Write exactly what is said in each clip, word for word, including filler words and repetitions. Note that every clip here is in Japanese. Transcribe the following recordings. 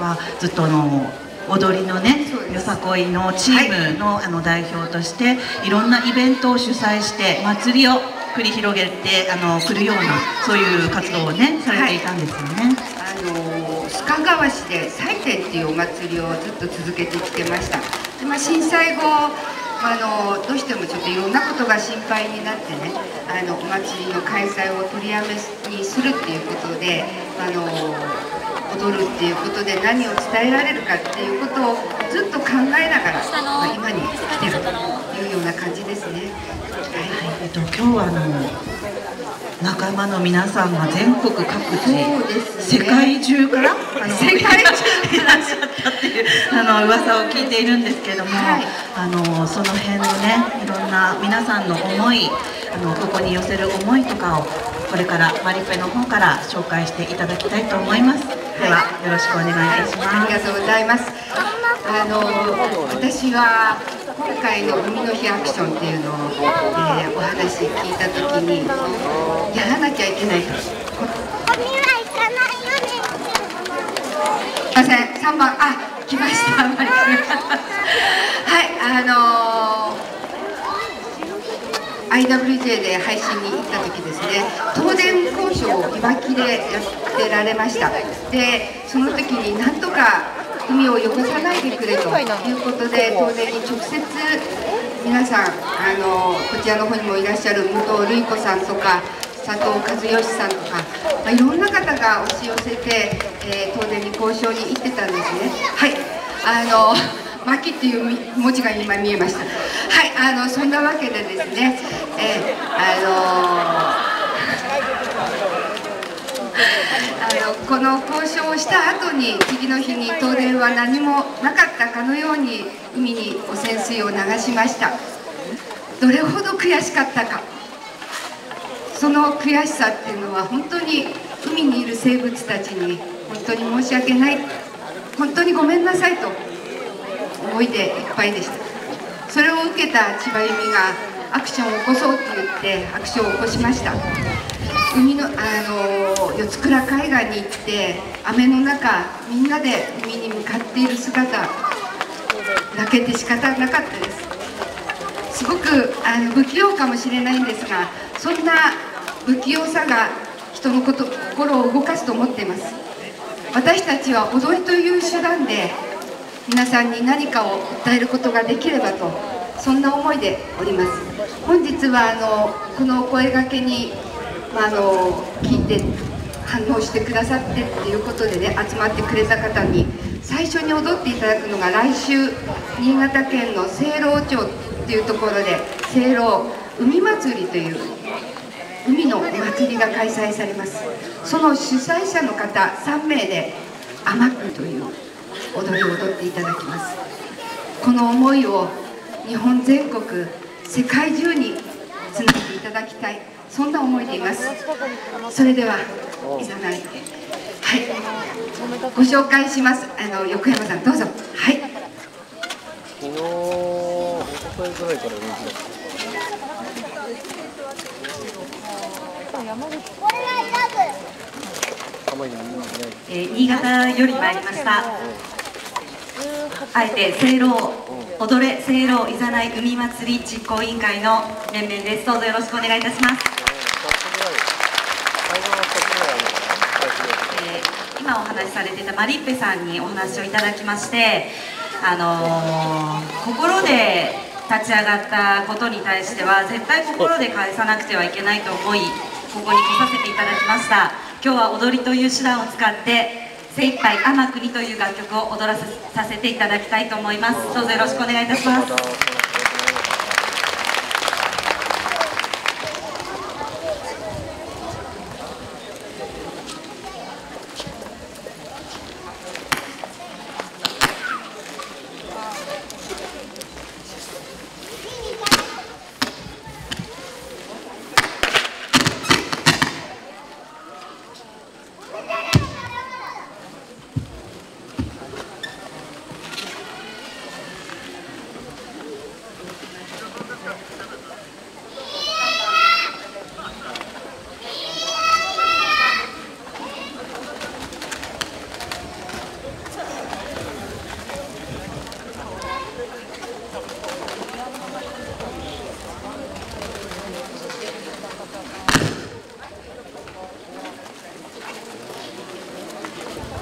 はずっとあの踊りのね、よさこいのチームの、はい、あの代表としていろんなイベントを主催して祭りを繰り広げてあの来るようなそういう活動をねされていたんですよね。 はい、あの須賀川市で祭典っていうお祭りをずっと続けてきてました。で、まあ、震災後あのどうしてもちょっといろんなことが心配になってね、あのお祭りの開催を取りやめにするっていうことで、あの踊るっていうことで何を伝えられるかっていうことをずっと考えながら、まあ、今に来てるというような感じですね。はい、 えっと今日はあの仲間の皆さんが全国各地、ね、世界中からあの世界中いらっしゃったっていうあの噂を聞いているんですけども、はい、あのその辺のねいろんな皆さんの思い、あのここに寄せる思いとかをこれからマリペの方から紹介していただきたいと思います。ではよろしくお願いいたします。 はい、ありがとうございます。あの私は今回の海の日アクションっていうのを、えー、お話聞いたときにやらなきゃいけないと。海は行かないよね。すいません、さんばん、あ、来ました。あんまりはい、あのーアイダブリュージェー で配信に行った時ですね、東電交渉をいわきでやってられました。でその時になんとか海を汚さないでくれということで東電に直接皆さんあのこちらの方にもいらっしゃる武藤瑠衣子さんとか佐藤和義さんとか、まあ、いろんな方が押し寄せて、えー、東電に交渉に行ってたんですね。はい、あの巻っていう文字が今見えました。はい、あのそんなわけでですね、えー、あのー、あのこの交渉をした後に次の日に東電は何もなかったかのように海に汚染水を流しました。どれほど悔しかったか、その悔しさっていうのは本当に海にいる生物たちに本当に申し訳ない、本当にごめんなさいと思いでいっぱいでした。それを受けた千葉由美がアクションを起こそうって言ってアクションを起こしました。海の、あの四つ倉海岸に行って雨の中みんなで海に向かっている姿、泣けて仕方なかったです。すごくあの不器用かもしれないんですが、そんな不器用さが人のこと、心を動かすと思っています。私たちは踊りという手段で皆さんに何かを訴えることができればと、そんな思いでおります。本日はあのこのお声がけに、まあ、あの聞いて反応してくださってっていうことでね、集まってくれた方に最初に踊っていただくのが来週新潟県の清楼町っていうところで清楼海祭りという海のお祭りが開催されます。その主催者の方さんめいで天久という踊りを踊っていただきます。この思いを日本全国世界中につなげていただきたい、そんな思いでいます。それではいざない、はい、ご紹介します。あの横山さんどうぞ。はい、 昨日おとといぐらいから人気だったえー、新潟より参りました。あえて清楼踊れ清楼いざない海祭り実行委員会の面々です。どうぞよろしくお願いいたします。えー、今お話しされていたマリッペさんにお話をいただきまして、あのー、心で立ち上がったことに対しては絶対心で返さなくてはいけないと思い、ここに来させていただきました。今日は踊りという手段を使って精一杯天国という楽曲を踊らさせていただきたいと思います。どうぞよろしくお願いいたします。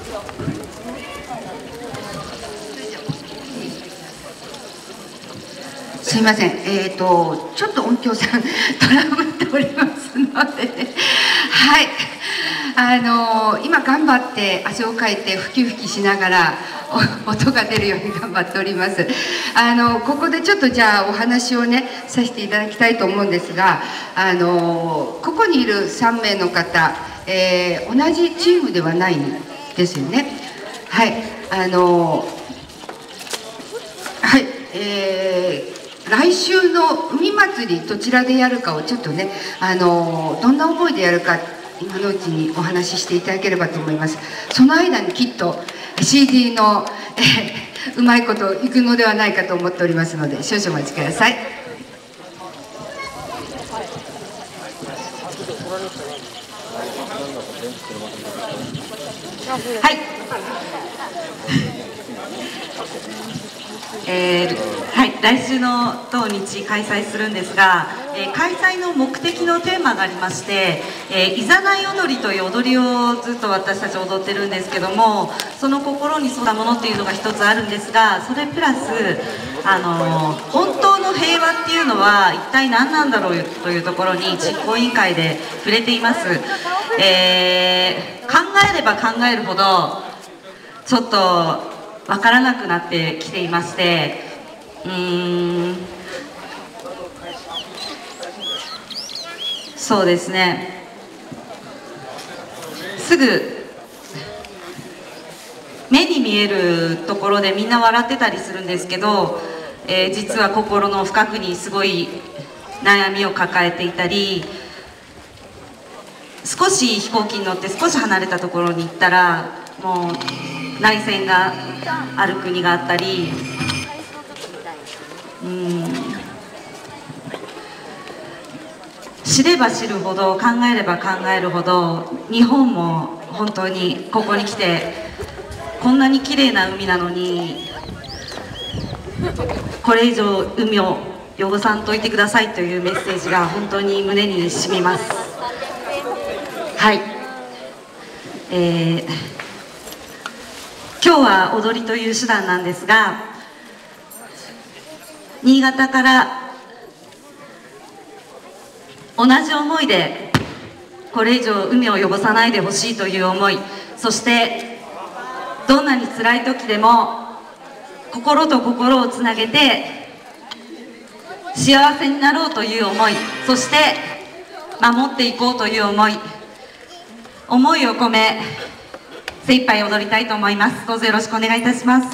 すいません、えーと、ちょっと音響さんトラブっておりますので、はい、あのー、今頑張って汗をかいてふきふきしながら音が出るように頑張っております。あのここでちょっとじゃあお話をねさせていただきたいと思うんですが、あのここにいるさんめいの方、えー、同じチームではないんですよね。はい、あのはい、えー来週の海祭りどちらでやるかをちょっとね、あのどんな思いでやるか今のうちにお話ししていただければと思います。その間にきっと シーディー の、えー、うまいこといくのではないかと思っておりますので少々お待ちください。はい。 えーはい、来週の土日開催するんですが、えー、開催の目的のテーマがありまして、えー、いざない踊りという踊りをずっと私たち踊ってるんですけども、その心に沿ったものっていうのが一つあるんですが、それプラス、あのー、本当の平和っていうのは一体何なんだろうというところに実行委員会で触れています。えー、考えれば考えるほどちょっと分からなくなってきていまして、うーんそうですね、すぐ目に見えるところでみんな笑ってたりするんですけど、えー、実は心の深くにすごい悩みを抱えていたり、少し飛行機に乗って少し離れたところに行ったらもう内戦がある国があったり、うーん知れば知るほど、考えれば考えるほど、日本も本当にここに来てこんなに綺麗な海なのにこれ以上海を汚さんといてくださいというメッセージが本当に胸に染みます。はい、えー今日は踊りという手段なんですが、新潟から同じ思いでこれ以上海を汚さないでほしいという思い、そしてどんなに辛い時でも心と心をつなげて幸せになろうという思い、そして守っていこうという思い、思いを込め精一杯踊りたいと思います。どうぞよろしくお願いいたします。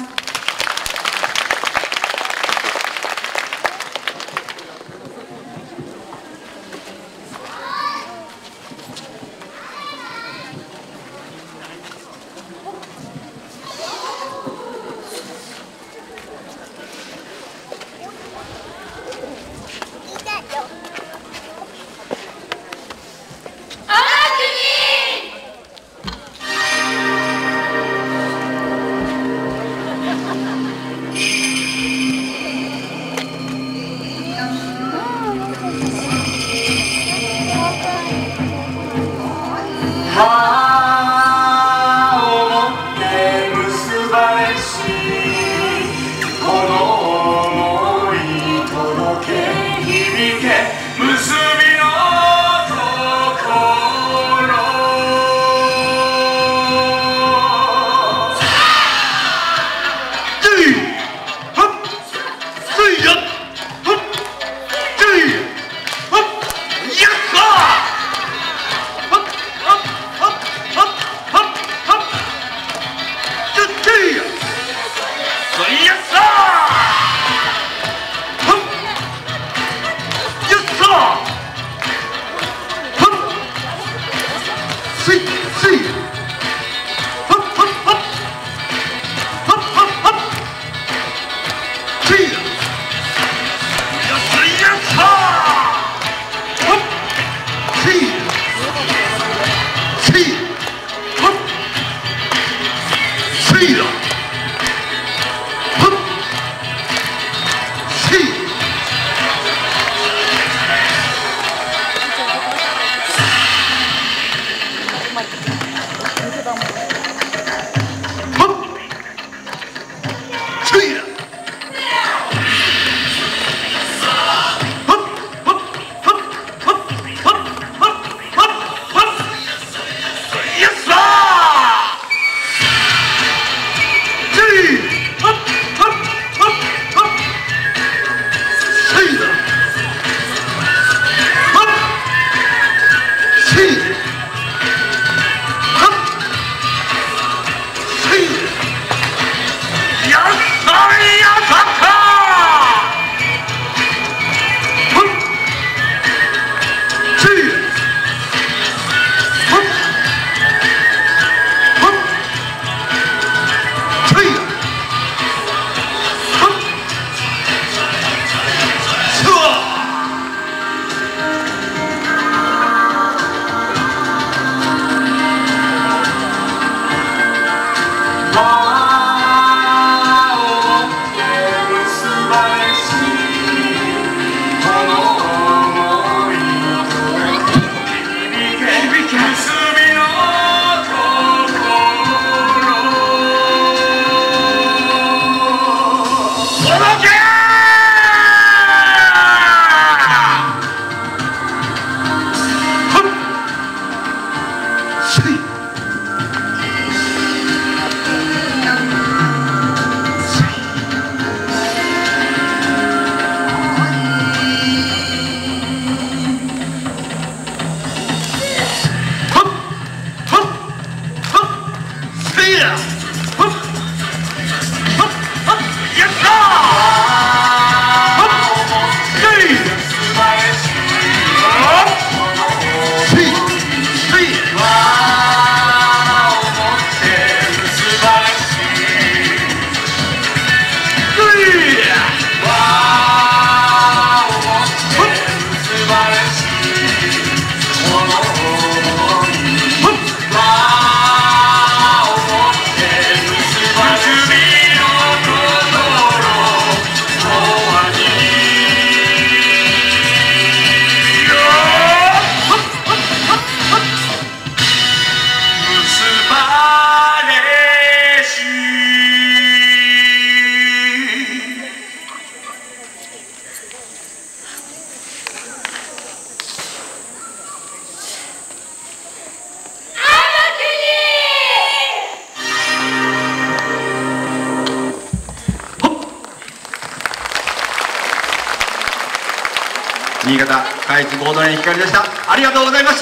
新潟下越合同連光でした。ありがとうございました。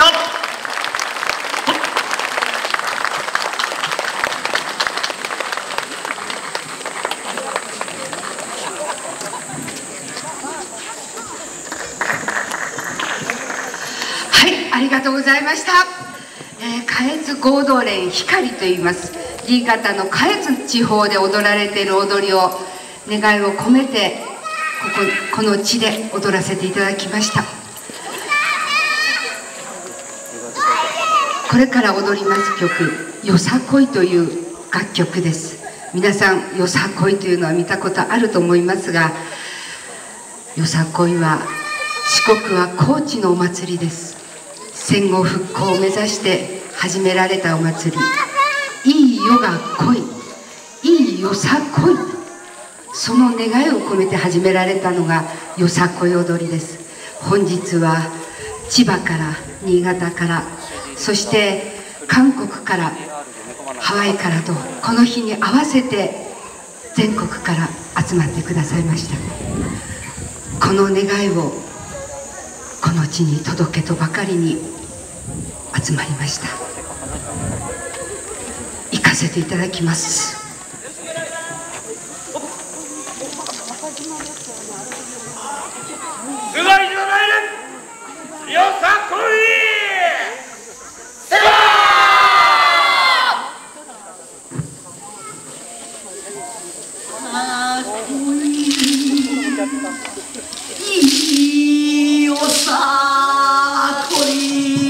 ありがとうございました。えー、下越合同連光といいます。新潟の下越地方で踊られている踊りを願いを込めてここ、この地で踊らせていただきました。これから踊ります曲、よさこいという楽曲です。皆さんよさこいというのは見たことあると思いますが、よさこいは四国は高知のお祭りです。戦後復興を目指して始められたお祭り、いい夜が来い、いいよさこい、その願いを込めて始められたのがよさこい踊りです。本日は千葉から新潟からそして韓国からハワイからとこの日に合わせて全国から集まってくださいました。この願いをこの地に届けとばかりに集まりました。行かせていただきます。 すごいじゃないね、よさこい。 いいよさこい。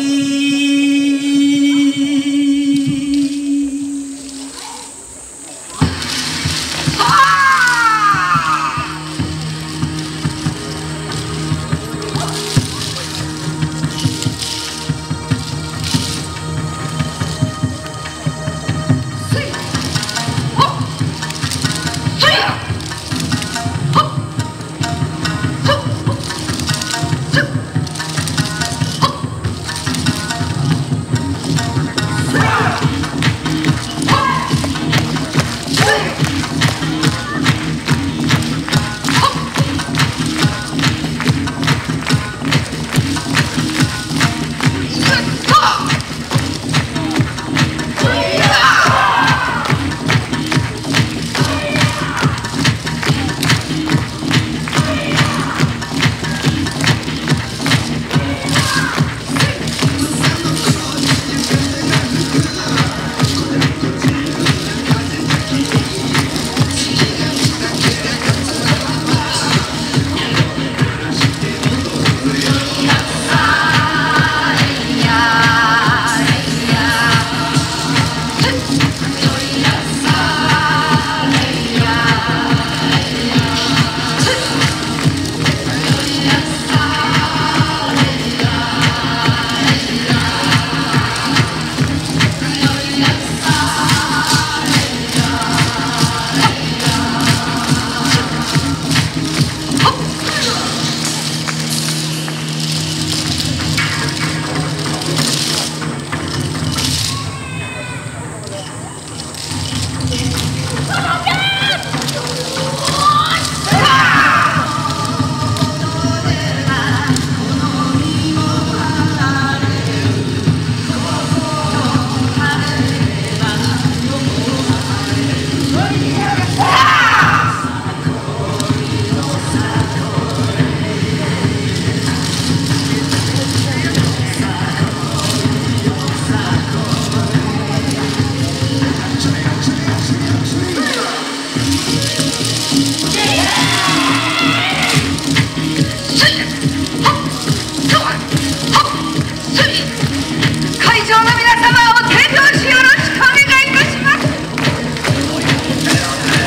会場の皆様を手拍子よろしくお願いいたします。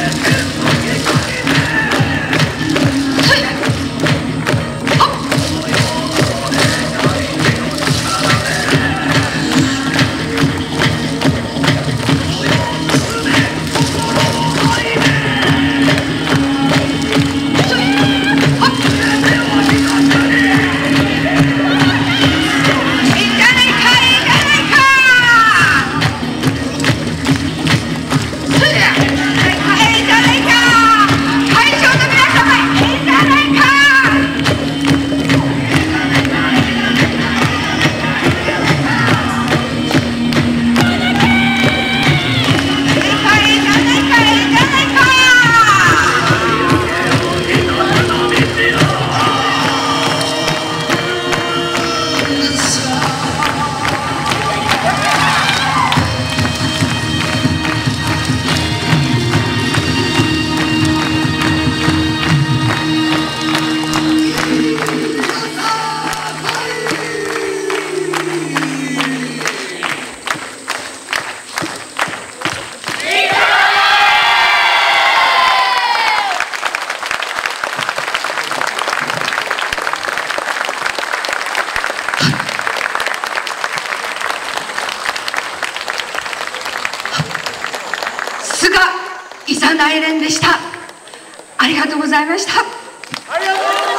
いざない連でした。ありがとうございました。 ありがとうございました。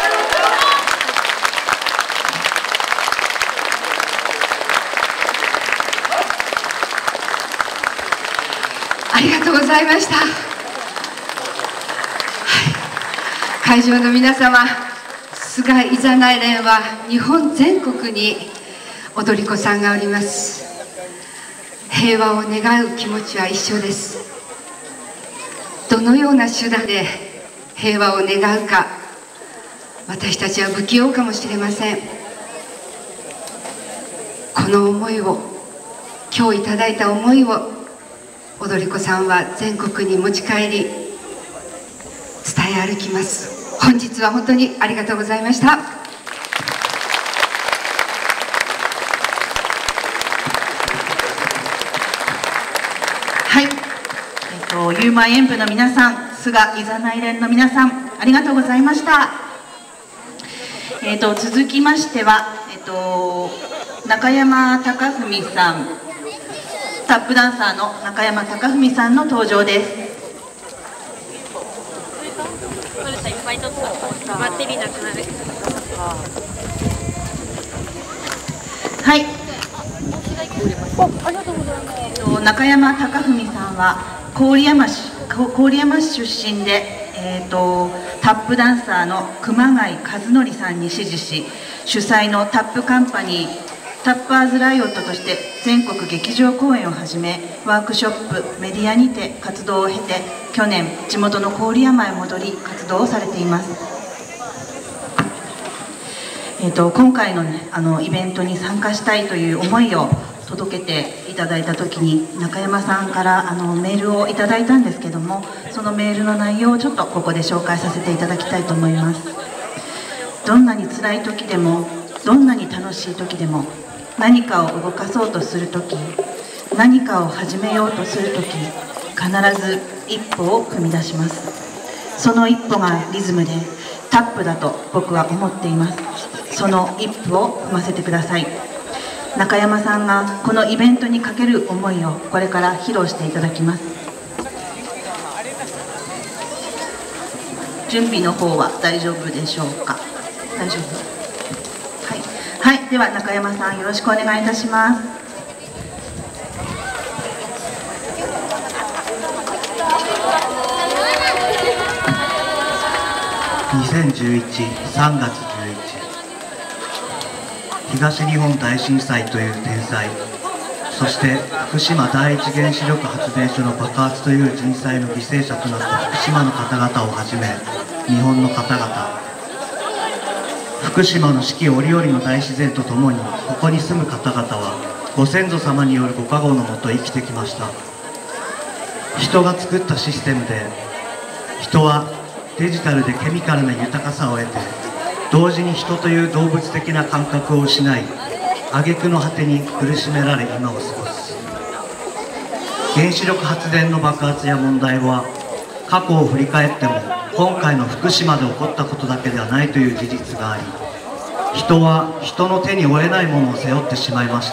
ありがとうございました。はい、会場の皆様、菅いざない連は日本全国に踊り子さんがおります。平和を願う気持ちは一緒です。どのような手段で平和を願うか、私たちは不器用かもしれません。この思いを、今日いただいた思いを踊り子さんは全国に持ち帰り伝え歩きます。本日は本当にありがとうございました。 はい、えっとユーマイ演舞の皆さん、菅いざない連の皆さん、ありがとうございました。えっと続きましては、えっと中山貴文さん、タップダンサーの中山貴文さんの登場です。 いっぱい取ったバッテリーなくなる。 はい。中山貴文さんは郡山市郡山市出身で、えー、とタップダンサーの熊谷和則さんに師事し、主催のタップカンパニータッパーズライオットとして全国劇場公演をはじめ、ワークショップ、メディアにて活動を経て、去年地元の郡山へ戻り活動をされています。えー、と今回の、ね、あのイベントに参加したいという思いを届けていただいた時に、中山さんからあのメールをいただいたんですけども、そのメールの内容をちょっとここで紹介させていただきたいと思います。どんなに辛い時でも、どんなに楽しい時でも、何かを動かそうとする時、何かを始めようとする時、必ず一歩を踏み出します。その一歩がリズムでタップだと僕は思っています。その一歩を踏ませてください。中山さんがこのイベントにかける思いをこれから披露していただきます。準備の方は大丈夫でしょうか。大丈夫。はい、はい、では中山さん、よろしくお願いいたします。 にせんじゅういちねんさんがつじゅういち、東日本大震災という天災、そして福島第一原子力発電所の爆発という人災の犠牲者となった福島の方々をはじめ、日本の方々、福島の四季折々の大自然とともにここに住む方々はご先祖様によるご加護のもと生きてきました。人が作ったシステムで、人はデジタルでケミカルな豊かさを得て、同時に人という動物的な感覚を失い、挙句の果てに苦しめられ今を過ごす。原子力発電の爆発や問題は過去を振り返っても今回の福島で起こったことだけではないという事実があり、人は人の手に負えないものを背負ってしまいました。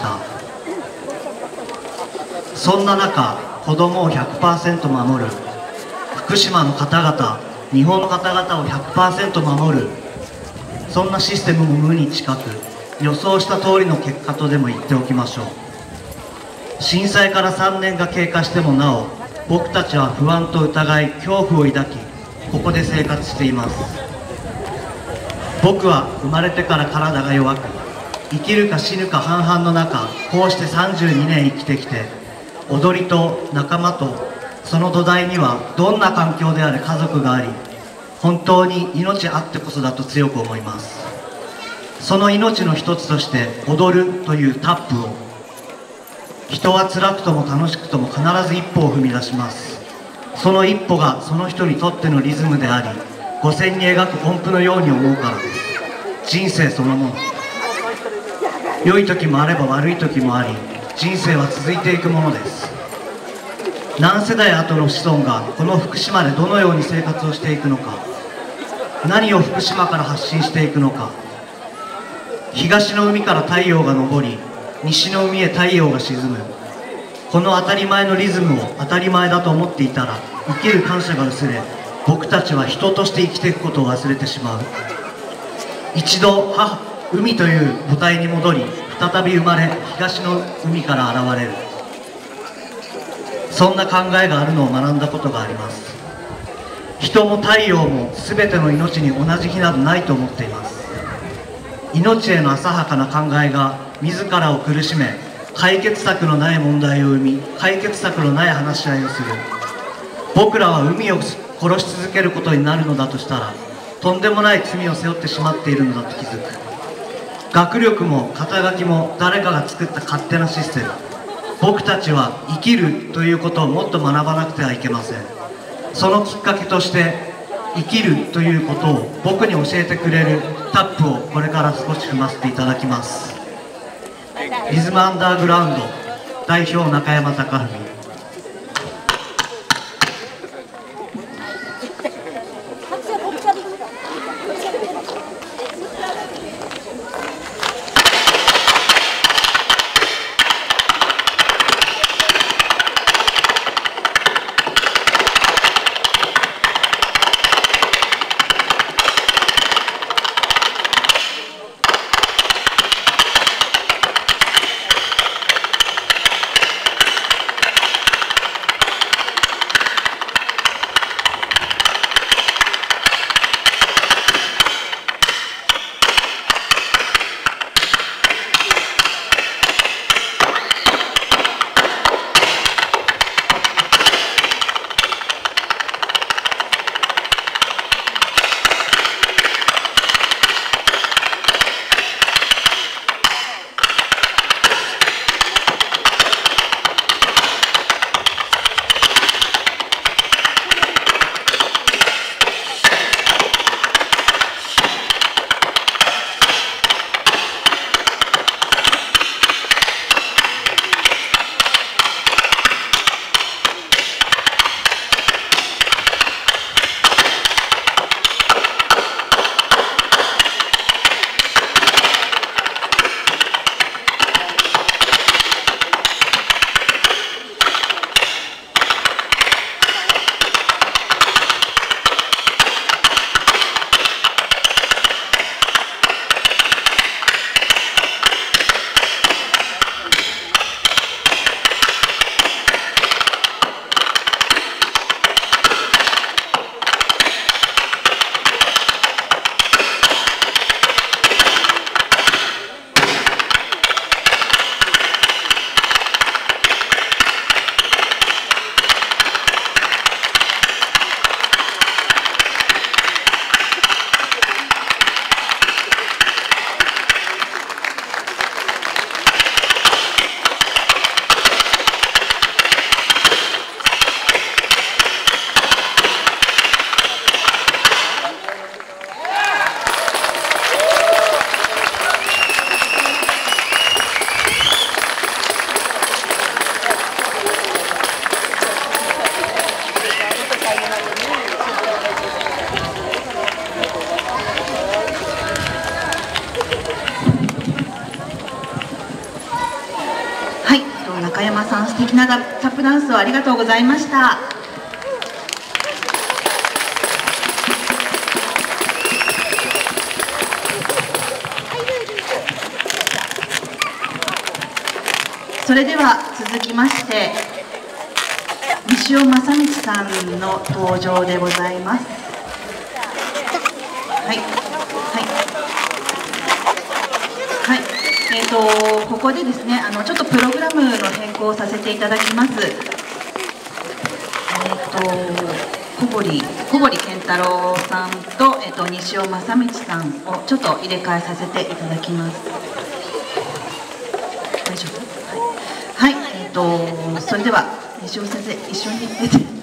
そんな中、子供を ひゃくパーセント 守る、福島の方々、日本の方々を ひゃくパーセント 守る、そんなシステムも無に近く、予想した通りの結果とでも言っておきましょう。震災からさんねんが経過してもなお、僕たちは不安と疑い、恐怖を抱き、ここで生活しています。僕は生まれてから体が弱く、生きるか死ぬか半々の中、こうしてさんじゅうにねん生きてきて、踊りと仲間とその土台にはどんな環境であれ家族があり、本当に命あってこそだと強く思います。その命の一つとして踊るというタップを、人は辛くとも楽しくとも必ず一歩を踏み出します。その一歩がその人にとってのリズムであり、五線に描く音符のように思うからです。人生そのもの、良い時もあれば悪い時もあり、人生は続いていくものです。何世代後の子孫がこの福島でどのように生活をしていくのか、何を福島から発信していくのか。東の海から太陽が昇り、西の海へ太陽が沈む、この当たり前のリズムを当たり前だと思っていたら、 生きる感謝が薄れ、僕たちは人として生きていくことを忘れてしまう。一度母海という母体に戻り、再び生まれ、東の海から現れる。そんな考えがあるのを学んだことがあります。人も太陽も全ての命に同じ日などないと思っています。命への浅はかな考えが自らを苦しめ、解決策のない問題を生み、解決策のない話し合いをする。僕らは海を殺し続けることになるのだとしたら、とんでもない罪を背負ってしまっているのだと気づく。学力も肩書きも誰かが作った勝手なシステム。僕たちは生きるということをもっと学ばなくてはいけません。そのきっかけとして生きるということを僕に教えてくれるタップをこれから少し踏ませていただきます。リズムアンダーグラウンド代表中山貴文。 中山さん、素敵なタップダンスをありがとうございました。それでは続きまして西尾正道さんの登場でございます。はいはいはい、えーとここでですね、あのちょっとプログラムの変更をさせていただきます。えーと小堀小堀健太郎さんと、えーと西尾正道さんをちょっと入れ替えさせていただきます。大丈夫？はい、はい、えーとそれでは西尾先生一緒に出て。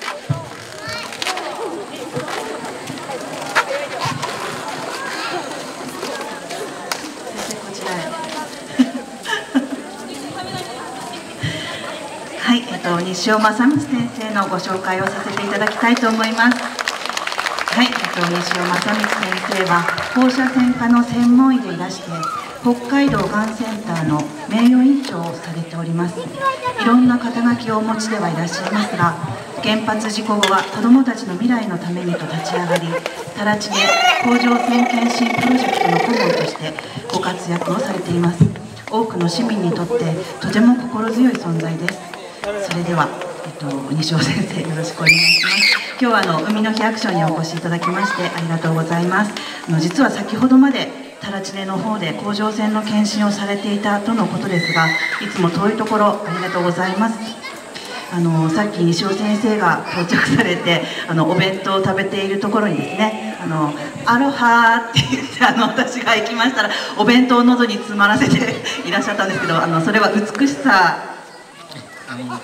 はい、えっと、西尾正道先生のご紹介をさせていただきたいと思います。はい、えっと、西尾正道先生は放射線科の専門医でいらして、 北海道がんセンターの名誉院長をされております。いろんな肩書きをお持ちではいらっしゃいますが、原発事故後は子どもたちの未来のためにと立ち上がり、更地で甲状腺検診プロジェクトの顧問としてご活躍をされています。多くの市民にとってとても心強い存在です。それでは、えっと、西尾先生、よろしくお願いします。今日はあの海の日アクションにお越しいただきましてありがとうございます。あの実は先ほどまでタラチネの方で甲状腺の検診をされていたとのことですが、いつも遠いところありがとうございます。あのさっき西尾先生が到着されて、あのお弁当を食べているところにですね、あのアロハーって言ってあの私が行きましたら、お弁当を喉に詰まらせていらっしゃったんですけど、あのそれは美しさあの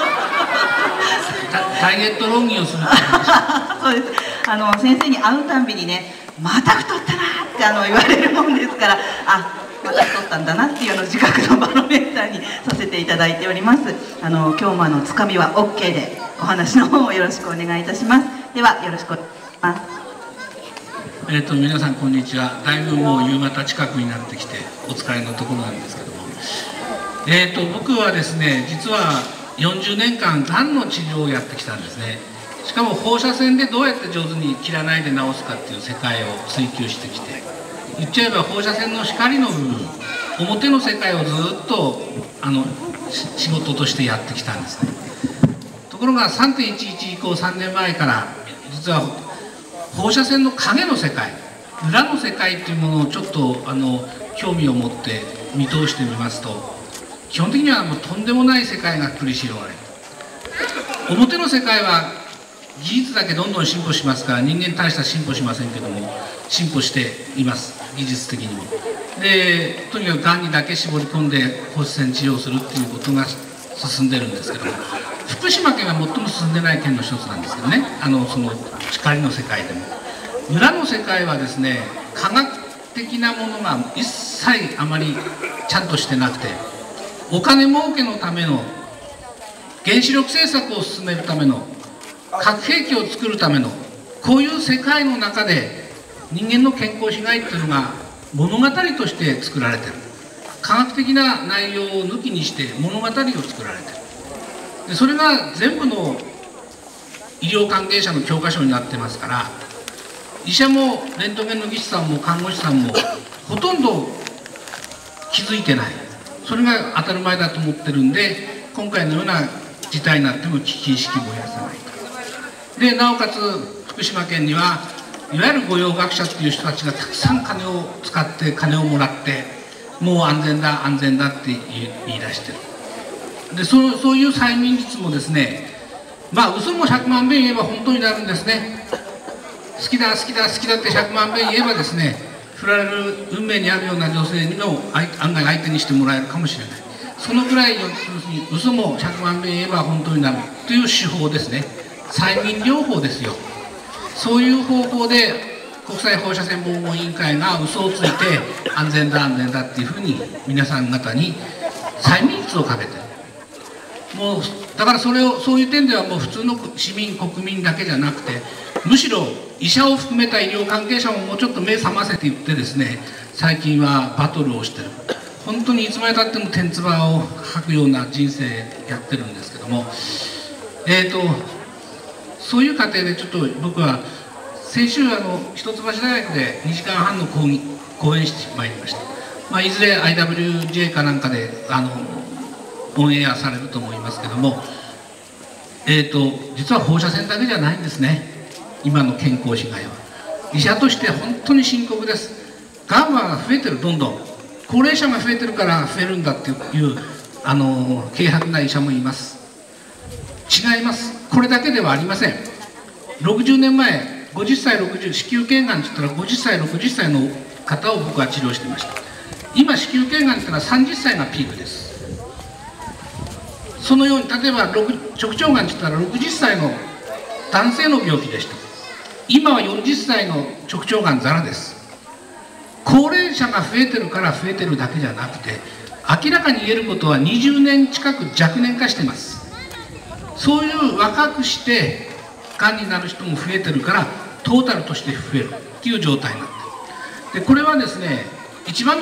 ダイエット論議をするそうです。あの先生に会うたんびにね、また太ったなってあの言われるもんですから、あ、また太ったんだなっていうの自覚のバロメーターにさせていただいております。あの今日もあのつかみは オーケー でお話の方をよろしくお願いいたします。ではよろしくお願いします。 えっと皆さんこんにちは。だいぶもう夕方近くになってきてお疲れのところなんですけども、えっと僕はですね、実はよんじゅうねんかんがんの治療をやってきたんですね。しかも放射線でどうやって上手に切らないで治すかっていう世界を追求してきて、言っちゃえば放射線の光の部分、表の世界をずっとあの仕事としてやってきたんですね。ところが さんてんいちいち 以降さんねんまえから実は放射線の影の世界、裏の世界っていうものをちょっとあの興味を持って見通してみますと、基本的にはもうとんでもない世界が繰り広げられる。表の世界は技術だけどんどん進歩しますから、人間大した進歩しませんけども進歩しています、技術的にも。でとにかくがんにだけ絞り込んで放射線治療するっていうことが進んでるんですけども、福島県は最も進んでない県の一つなんですけどね、あのその光の世界でも。裏の世界はですね、科学的なものが一切あまりちゃんとしてなくて、お金儲けのための原子力政策を進めるための核兵器を作るためのこういう世界の中で人間の健康被害っていうのが物語として作られてる。科学的な内容を抜きにして物語を作られてる。でそれが全部の医療関係者の教科書になってますから、医者もレントゲンの技師さんも看護師さんもほとんど気づいてない。それが当たり前だと思ってるんで、今回のような事態になっても危機意識を燃やさないと。でなおかつ福島県にはいわゆる御用学者っていう人たちがたくさん金を使って金をもらって、もう安全だ安全だって言い出してる。で そ, そういう催眠術もですね、まあ嘘もひゃくまんべん言えば本当になるんですね。好きだ好きだ好きだってひゃくまんべん言えばですね、振られる運命にあるような女性にも案外相手にしてもらえるかもしれない。そのぐらい要するに嘘もひゃくまんべん言えば本当になるという手法ですね。催眠療法ですよ。そういう方法で国際放射線防護委員会が嘘をついて安全だ安全だっていうふうに皆さん方に催眠術をかけてる。もうだからそれをそういう点ではもう普通の市民国民だけじゃなくて、むしろ医者を含めた医療関係者ももうちょっと目覚ませて言ってですね、最近はバトルをしてる。本当にいつまでたっても天唾を吐くような人生やってるんですけども、えーとそういう過程でちょっと僕は先週あの一橋大学でにじかんはんの講義講演してまいりました。まあ、いずれ アイダブリュージェー かなんかであのオンエアされると思いますけども、えーと実は放射線だけじゃないんですね、今の健康被害は。医者として本当に深刻です。がんは増えてる、どんどん高齢者が増えてるから増えるんだっていうあの軽薄な医者もいます。違います。これだけではありません。ろくじゅうねんまえごじゅっさいろくじゅう子宮頸がんって言ったらごじゅっさいろくじゅっさいの方を僕は治療してました。今子宮頸がんって言ったらさんじゅっさいがピークです。そのように例えば直腸がんって言ったらろくじゅっさいの男性の病気でした。今はよんじゅっさいの直腸がんザラです。高齢者が増えてるから増えてるだけじゃなくて、明らかに言えることはにじゅうねん近く若年化してます。そういう若くしてがんになる人も増えてるから、トータルとして増えるっていう状態になってる。でこれはですね、一番の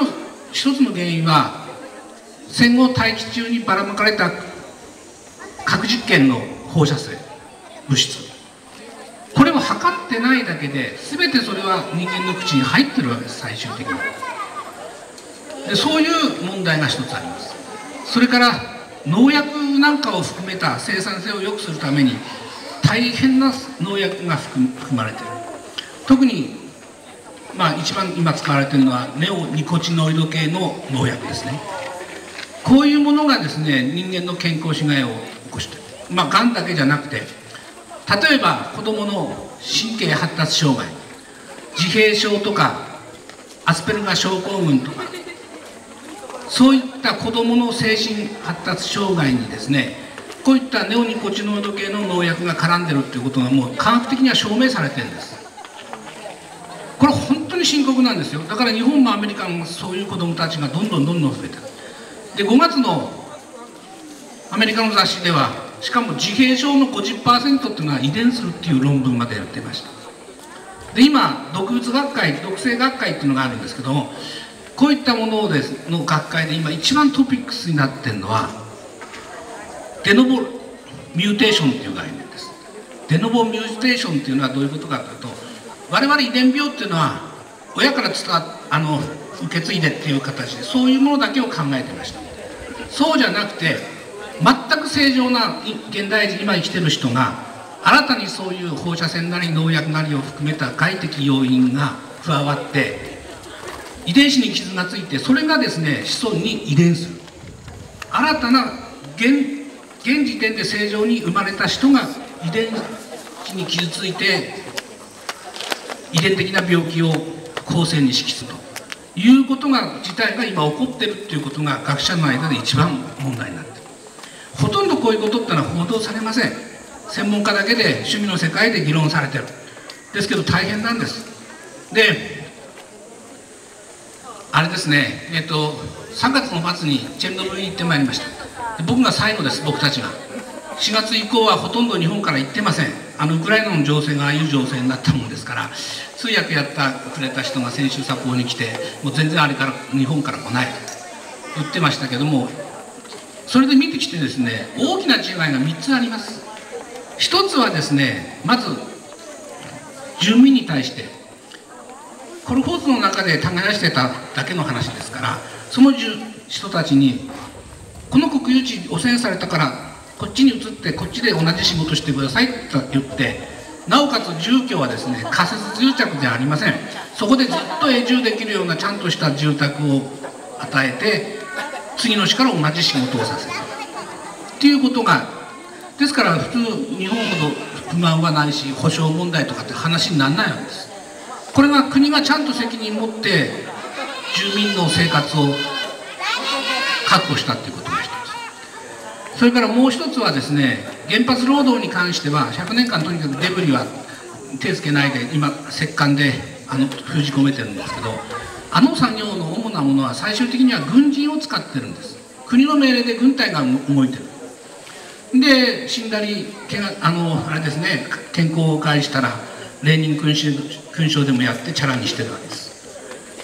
一つの原因は戦後大気中にばらまかれた核実験の放射性物質、これを測ってないだけで全てそれは人間の口に入ってるわけです。最終的にでそういう問題が一つあります。それから農薬なんかを含めた生産性を良くするために大変な農薬が含まれている。特に、まあ、一番今使われているのはネオニコチノイド系の農薬ですね。こういうものがですね、人間の健康被害を起こしている。まあ、がんだけじゃなくて、例えば子どもの神経発達障害、自閉症とかアスペルガー症候群とか、そういった子どもの精神発達障害にですね、こういったネオニコチノイド系の農薬が絡んでるっていうことがもう科学的には証明されてるんです。これ本当に深刻なんですよ。だから日本もアメリカもそういう子どもたちがどんどんどんどん増えてる。でごがつのアメリカの雑誌では、しかも自閉症の ごじゅっパーセント っていうのは遺伝するっていう論文までやってました。で今毒物学会、毒性学会っていうのがあるんですけども、こういったものをですの学会で今一番トピックスになっているのはデノボミューテーションっていう概念です。デノボミューテーションっていうのはどういうことかというと、我々遺伝病っていうのは親から伝わあの受け継いでっていう形でそういうものだけを考えてました。そうじゃなくて全く正常な現代人今生きてる人が新たにそういう放射線なり農薬なりを含めた外的要因が加わって遺伝子に傷がついて、それがですね子孫に遺伝する新たな 現, 現時点で正常に生まれた人が遺伝子に傷ついて遺伝的な病気を後世に指揮するということが自体が今起こってるっていうことが学者の間で一番問題になっている。ほとんどこういうことってのは報道されません。専門家だけで趣味の世界で議論されてる。ですけど大変なんです。であれですね、えっとさんがつの末にチェルノブイリに行ってまいりました。僕が最後です。僕たちがしがつ以降はほとんど日本から行ってません。あのウクライナの情勢がああいう情勢になったもんですから、通訳やったくれた人が先週札幌に来て、もう全然あれから日本から来ないと言ってましたけども、それで見てきてですね、大きな違いがみっつあります。一つはですね、まず住民に対してコルホーツの中で耕してただけの話ですから、その人たちにこの国有地汚染されたからこっちに移ってこっちで同じ仕事してくださいと言って、なおかつ住居はですね仮設住宅じゃありません。そこでずっと永住できるようなちゃんとした住宅を与えて、次の市から同じ仕事をさせるっていうことが、ですから普通日本ほど不満はないし保障問題とかって話にならないわけです。これが国がちゃんと責任を持って住民の生活を確保したっていうことが一つ。それからもう一つはですね、原発労働に関してはひゃくねんかんとにかくデブリは手つけないで今石棺であの封じ込めてるんですけど、あの作業の主なものは最終的には軍人を使ってるんです。国の命令で軍隊が動いてる。で死んだりけがあのあれですね、健康を害したらレーニン勲章勲章でもやってチャラにしてるわけです。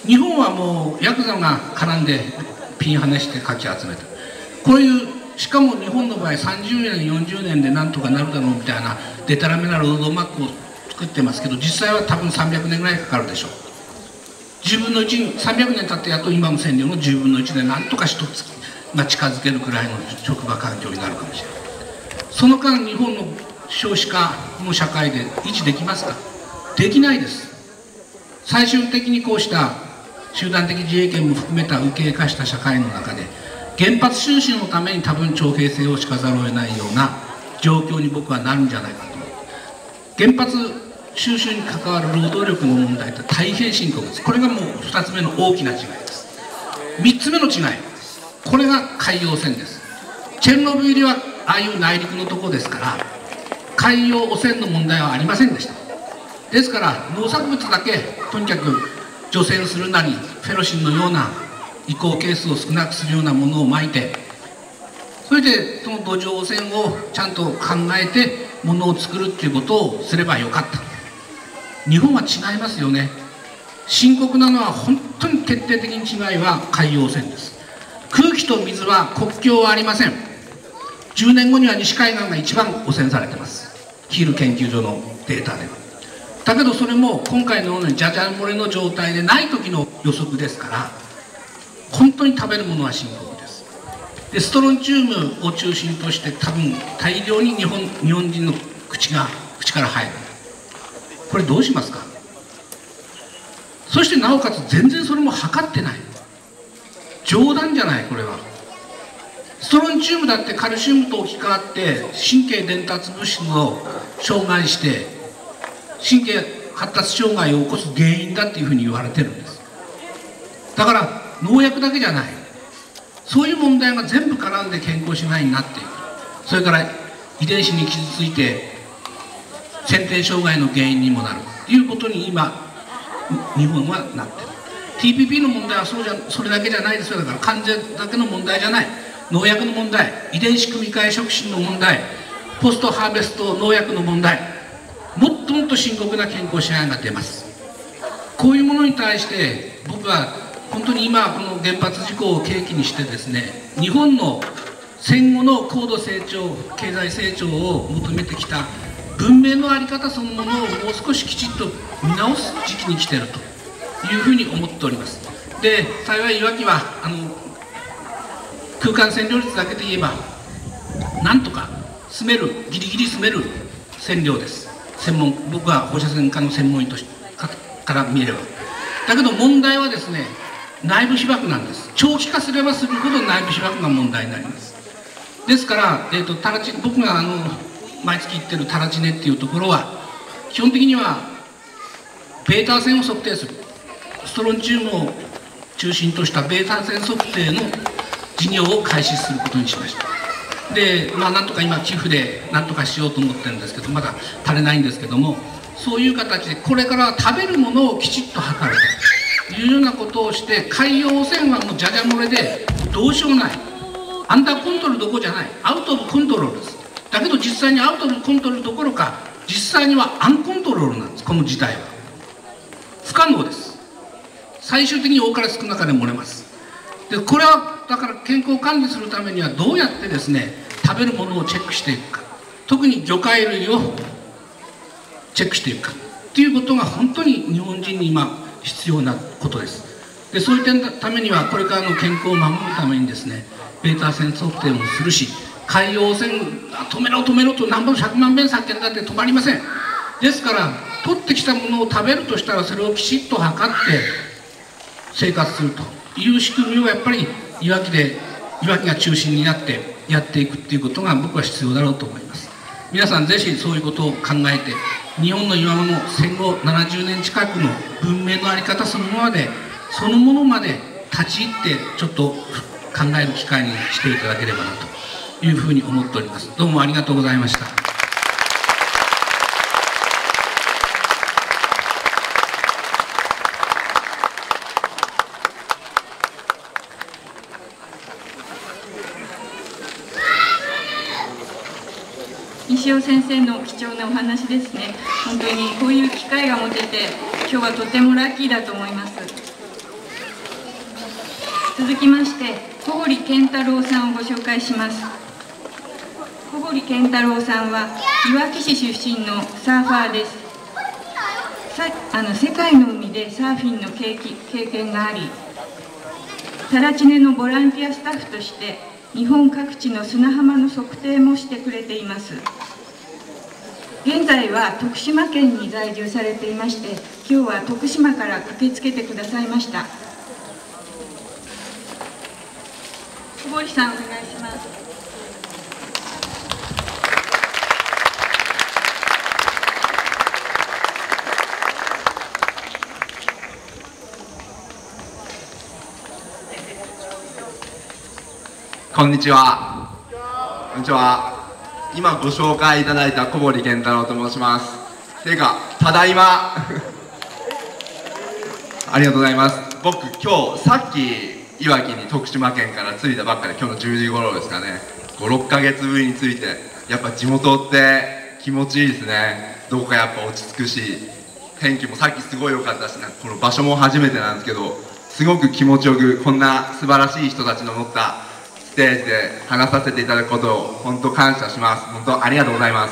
日本はもうヤクザが絡んでピンハネしてかき集めてる。こういうしかも日本の場合さんじゅうねんよんじゅうねんでなんとかなるだろうみたいなデタラメなロードマップを作ってますけど、実際は多分さんびゃくねんぐらいかかるでしょう。じゅうぶんのいちにさんびゃくねん経ってやっと今の占領のじゅうぶんのいちでなんとか一つ、まあ、近づけるくらいの職場環境になるかもしれない。その間日本の少子化の社会で維持できますか？できないです。最終的にこうした集団的自衛権も含めた右傾化した社会の中で原発収集のために多分徴兵制を敷かざるを得ないような状況に僕はなるんじゃないかと。原発収集に関わる労働力の問題って大変深刻です。これがもうふたつめの大きな違いです。みっつめの違い、これが海洋汚染です。チェルノブイリはああいう内陸のとこですから海洋汚染の問題はありませんでした。ですから農作物だけとにかく除染するなりフェロシンのような移行係数を少なくするようなものをまいて、それでその土壌汚染をちゃんと考えてものを作るっていうことをすればよかった。日本は違いますよね。深刻なのは本当に決定的に違いは海洋汚染です。空気と水は国境はありません。じゅうねんごには西海岸が一番汚染されています。キール研究所のデータでは。だけどそれも今回のようにじゃじゃ漏れの状態でない時の予測ですから、本当に食べるものは深刻です。でストロンチウムを中心として多分大量に日本日本人の口が口から入る。これどうしますか。そしてなおかつ全然それも測ってない。冗談じゃないこれは。ストロンチウムだってカルシウムと置き換わって神経伝達物質を障害して神経発達障害を起こす原因だっていうふうに言われてるんです。だから農薬だけじゃない、そういう問題が全部絡んで健康被害になっていく。それから遺伝子に傷ついて先天障害の原因にもなるということに今日本はなってる。 ティーピーピー の問題はそうじゃそれだけじゃないですよ。だから患者だけの問題じゃない、農薬の問題、遺伝子組み換え促進の問題、ポストハーベスト農薬の問題、もっともっと深刻な健康被害が出ます。こういうものに対して僕は本当に今この原発事故を契機にしてですね、日本の戦後の高度成長経済成長を求めてきた文明の在り方そのものをもう少しきちっと見直す時期に来ているというふうに思っております。で幸いいわきはあの空間占領率だけで言えばなんとか住めるギリギリ住める占領です。専門僕は放射線科の専門医としてかから見れば。だけど問題はですね、内部被曝なんです。長期化すればするほど内部被曝が問題になります。ですから、えー、とタラチ僕があの毎月行ってるタラチネっていうところは基本的にはベータ線を測定する、ストロンチウムを中心としたベータ線測定の事業を開始することにしました。でまあなんとか今寄付でなんとかしようと思ってるんですけど、まだ足りないんですけども、そういう形でこれからは食べるものをきちっと測るというようなことをして、海洋汚染はもうじゃじゃ漏れでどうしようもない、アンダーコントロールどころじゃない、アウト・オブ・コントロールです。だけど実際にアウト・オブ・コントロールどころか実際にはアンコントロールなんです。この事態は不可能です。最終的に多かれ少なかれ漏れます。でこれはだから健康管理するためにはどうやってですね食べるものをチェックしていくか、特に魚介類をチェックしていくかということが本当に日本人に今必要なことです。でそういう点のためにはこれからの健康を守るためにですねベータ線測定もするし、海洋汚染止めろ止めろと何本ひゃくまんべん叫んだって止まりません。ですから取ってきたものを食べるとしたらそれをきちっと測って生活するという仕組みをやっぱりいわきでいわきが中心になってやっていくっていうことが僕は必要だろうと思います。皆さんぜひそういうことを考えて、日本の今の戦後ななじゅうねん近くの文明の在り方そのものまでそのものまで立ち入ってちょっと考える機会にしていただければなというふうに思っております。どうもありがとうございました。 西尾先生の貴重なお話ですね。本当にこういう機会が持てて今日はとてもラッキーだと思います。続きまして小堀健太郎さんをご紹介します。小堀健太郎さんはいわき市出身のサーファーです。さあの世界の海でサーフィンの経験があり、タラチネのボランティアスタッフとして日本各地の砂浜の測定もしてくれています。現在は徳島県に在住されていまして、今日は徳島から駆けつけてくださいました。小堀さんお願いします。 こんにちは。こんにちは。今ご紹介いただいた小堀健太郎と申します。ていうか、ただいま。ありがとうございます。僕、今日、さっき、いわきに徳島県から着いたばっかり、今日のじゅうじ頃ですかね。ご、ろっかげつぶりに着いて、やっぱ地元って気持ちいいですね。どこかやっぱ落ち着くし、天気もさっきすごい良かったし、なんかこの場所も初めてなんですけど、 すごく気持ちよくこんな素晴らしい人たちの乗ったステージで話させていただくことを本当感謝します。本当ありがとうございます。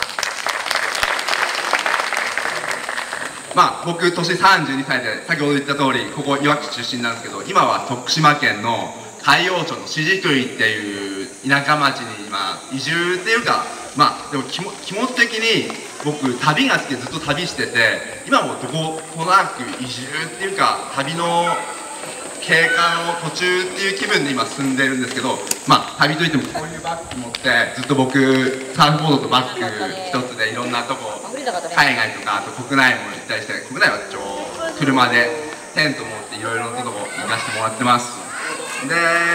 まあ僕年さんじゅうにさいで、先ほど言った通りここいわき市出身なんですけど、今は徳島県の海陽町の宍喰っていう田舎町に今移住っていうか、まあでも気も気持ち的に僕旅が好きでずっと旅してて、今もどことなく移住っていうか旅の経過の途中っていう気分で今住んでるんですけど、まあ旅といってもこういうバッグ持ってずっと僕サーフボードとバッグ一つでいろんなとこ海外とかあと国内も行ったりして、国内は一応車でテント持っていろいろなとこ行かせてもらってます。で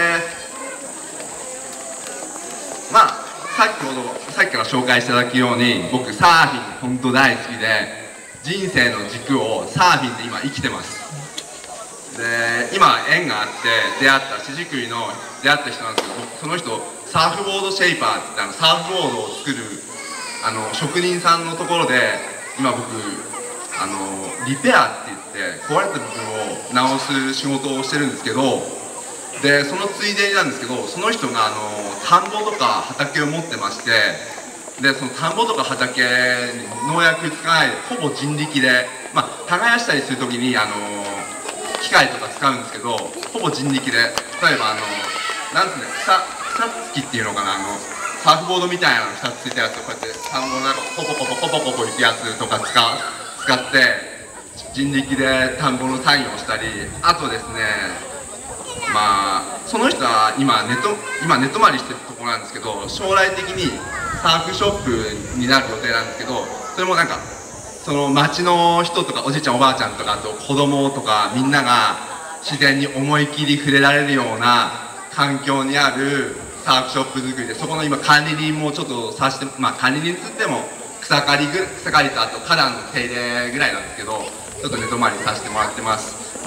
まあさっきほどさっきから紹介していただくように僕サーフィン本当大好きで、人生の軸をサーフィンで今生きてます。で今縁があって出会った宍喰の出会った人なんですけど、その人サーフボードシェイパーって言ってあのサーフボードを作るあの職人さんのところで今僕あのリペアって言って壊れた部分を直す仕事をしてるんですけど、でそのついでになんですけど、その人があの田んぼとか畑を持ってまして、でその田んぼとか畑に農薬使わないでほぼ人力で、まあ耕したりする時にあの機械とか使うんですけど、ほぼ人力で、例えばあのなんつうの草草つきっていうのかな、あのサーフボードみたいなのに下ついたやつをこうやって田んぼの中をポポポポポポポポ行くやつとか使う使って人力で田んぼの作業をしたり、あとですね、まあその人は今ネット今寝泊まりしてるところなんですけど、将来的にサーフショップになる予定なんですけど、それもなんかその町の人とかおじいちゃんおばあちゃんとかあと子供とかみんなが自然に思い切り触れられるような環境にあるサーフショップ作りで、そこの今管理人もちょっとさして、まあ管理人つっても草刈りぐ草刈りとあと花壇の手入れぐらいなんですけど、ちょっと寝泊まりさせてもらってます。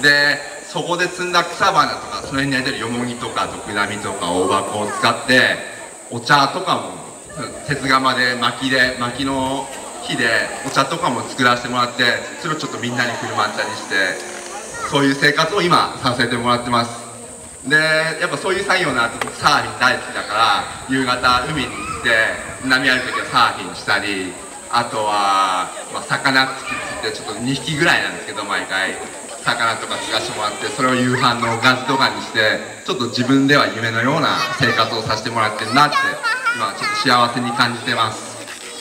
でそこで摘んだ草花とかその辺に生えてるヨモギとかドクダミとか大箱を使ってお茶とかも鉄釜で薪で薪の火でお茶とかも作らせてもらって、それをちょっとみんなに振る舞ったりして、そういう生活を今させてもらってます。でやっぱそういう作業の後僕サーフィン大好きだから夕方海に行って波ある時はサーフィンしたり、あとは、まあ、魚つきってちょっとにひきぐらいなんですけど毎回魚とかつかしてもらって、それを夕飯のおかずとかにしてちょっと自分では夢のような生活をさせてもらってるなって今ちょっと幸せに感じてます。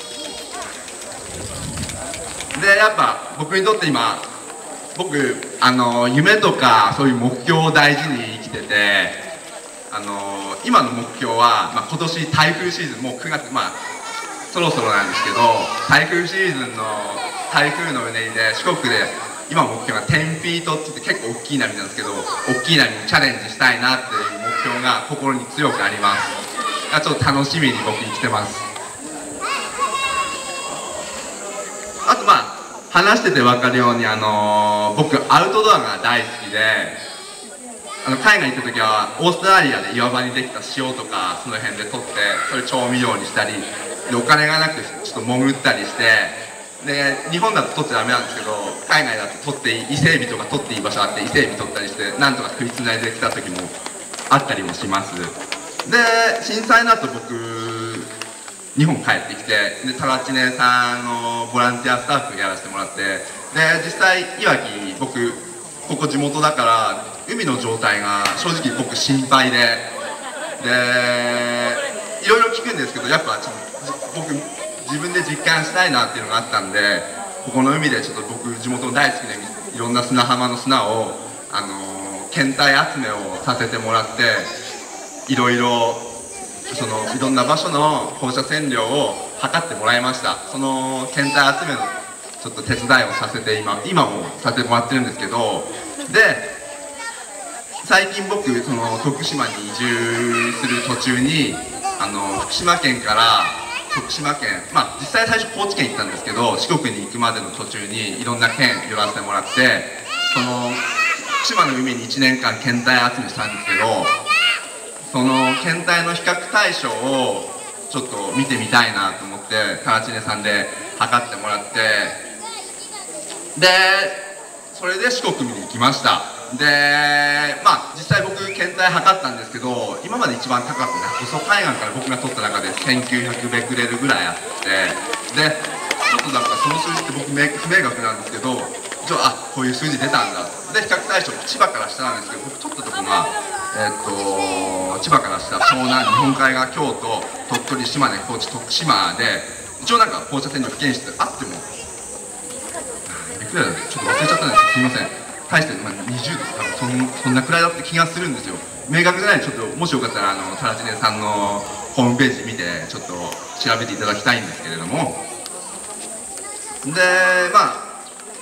でやっぱ僕にとって今僕あの夢とかそういう目標を大事に生きてて、あの今の目標は、まあ、今年台風シーズンもうくがつ、まあそろそろなんですけど、台風シーズンの台風のうねりで四国で今目標がじゅうフィートって言って結構大きい波なんですけど、大きい波にチャレンジしたいなっていう目標が心に強くあります。ちょっと楽しみに僕生きてます。あとまあ話してて分かるように、あのー、僕アウトドアが大好きで、あの海外行った時はオーストラリアで岩場にできた塩とかその辺で取ってそれ調味料にしたりで、お金がなくちょっと潜ったりして、で日本だと取っちゃダメなんですけど海外だと取っていい伊勢海老とか取っていい場所あって伊勢海老取ったりしてなんとか食いつないできた時もあったりもします。で震災の後僕日本帰ってきて、でタラチネさんのボランティアスタッフやらせてもらって、で実際いわき僕ここ地元だから海の状態が正直僕心配で、でいろいろ聞くんですけどやっぱちょっと僕自分で実感したいなっていうのがあったんで、ここの海でちょっと僕地元大好きでいろんな砂浜の砂をあの検体集めをさせてもらって、いろいろそのいろんな場所の放射線量を測ってもらいました。その検体集めのちょっと手伝いをさせて今今もさせてもらってるんですけど、で最近僕その徳島に移住する途中にあの福島県から徳島県、まあ実際最初高知県行ったんですけど四国に行くまでの途中にいろんな県寄らせてもらって、その福島の海にいちねんかん検体集めしたんですけど、その検体の比較対象をちょっと見てみたいなと思ってタラチネさんで測ってもらって、でそれで四国に行きました。 でまあ実際僕検体測ったんですけど、今まで一番高かったね、細海岸から僕が取った中でせんきゅうひゃくベクレルぐらいあって、でちょっとなんかその数字って僕不明確なんですけど、一応あこういう数字出たんだで、比較対象千葉から下なんですけど、僕取ったとこがえー、っと千葉から下、湘南、日本海側、京都、鳥取、島根、高知、徳島で一応なんか放射線量危険室あってもいくらだちょっと忘れちゃったんですけど、すみません、大して、まあ、にじゅうですか、そんそんなくらいだって気がするんですよ。明確じゃない、ちょっともしよかったらあのタラチネさんのホームページ見てちょっと調べていただきたいんですけれども、でまあ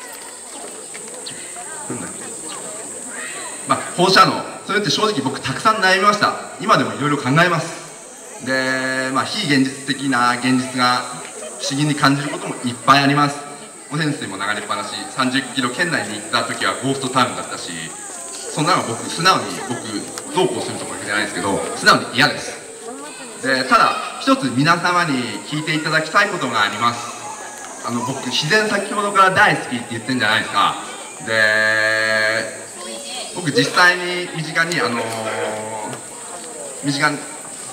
なんだっけ、まあ放射能、それって正直僕たくさん悩みました。今でもいろいろ考えます。でまあ非現実的な現実が不思議に感じることもいっぱいあります。汚染水も流れっぱなし、さんじゅっキロ圏内に行った時はゴーストタウンだったし、そんなの僕素直に僕どうこうするとかじゃないですけど、素直に嫌です。でただ一つ皆様に聞いていただきたいことがあります。あの僕自然先ほどから大好きって言ってんじゃないですか。で僕実際に身近にあのー、身近に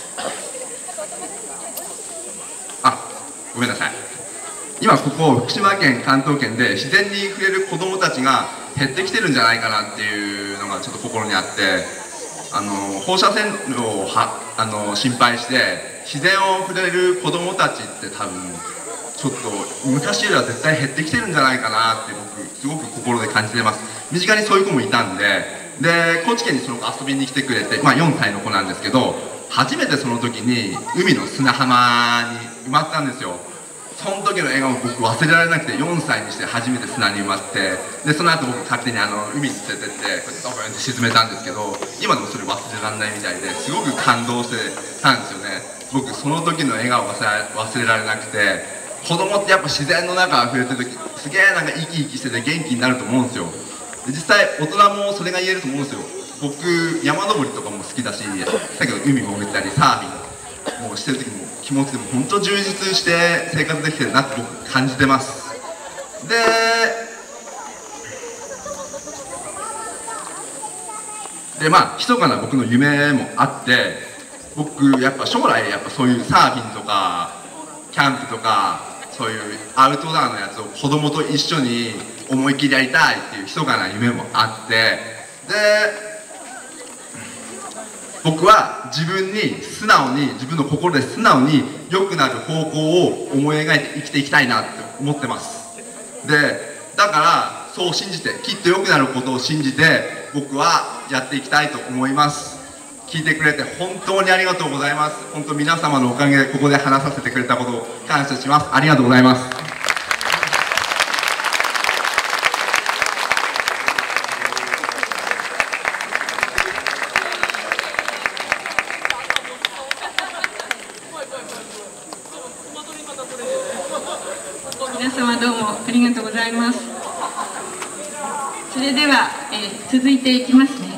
あごめんなさい、今ここ福島県関東圏で自然に触れる子どもたちが減ってきてるんじゃないかなっていうのがちょっと心にあって、あのー、放射線量をはあのー、心配して自然を触れる子どもたちって多分ちょっと昔よりは絶対減ってきてるんじゃないかなって僕すごく心で感じてます。身近にそういう子もいたんで、で高知県にその子遊びに来てくれて、まあ、よんさいの子なんですけど、初めてその時に海の砂浜に埋まったんですよ。その時の笑顔僕忘れられなくて、よんさいにして初めて砂に埋まって、でその後僕勝手にあの海に連れてってこうやってドブンって沈めたんですけど、今でもそれ忘れられないみたいですごく感動してたんですよね。僕その時の笑顔忘れ忘れられなくて、子供ってやっぱ自然の中溢れてる時すげえなんか生き生きしてて元気になると思うんですよ。で実際大人もそれが言えると思うんですよ。僕山登りとかも好きだし、だけど海潜ったりサーフィンもしてる時も気持ちでも本当充実して生活できてるなって僕感じてます。ででまあ密かな僕の夢もあって、僕やっぱ将来やっぱそういうサーフィンとかキャンプとかそういうアウトドアのやつを子供と一緒に思い切りやりたいっていう密かな夢もあって、で僕は自分に素直に自分の心で素直に良くなる方向を思い描いて生きていきたいなって思ってます。でだからそう信じて、きっと良くなることを信じて僕はやっていきたいと思います。聞いてくれて本当にありがとうございます。本当皆様のおかげでここで話させてくれたことを感謝します。ありがとうございます。 皆様どうもありがとうございます。それでは、えー、続いていきますね。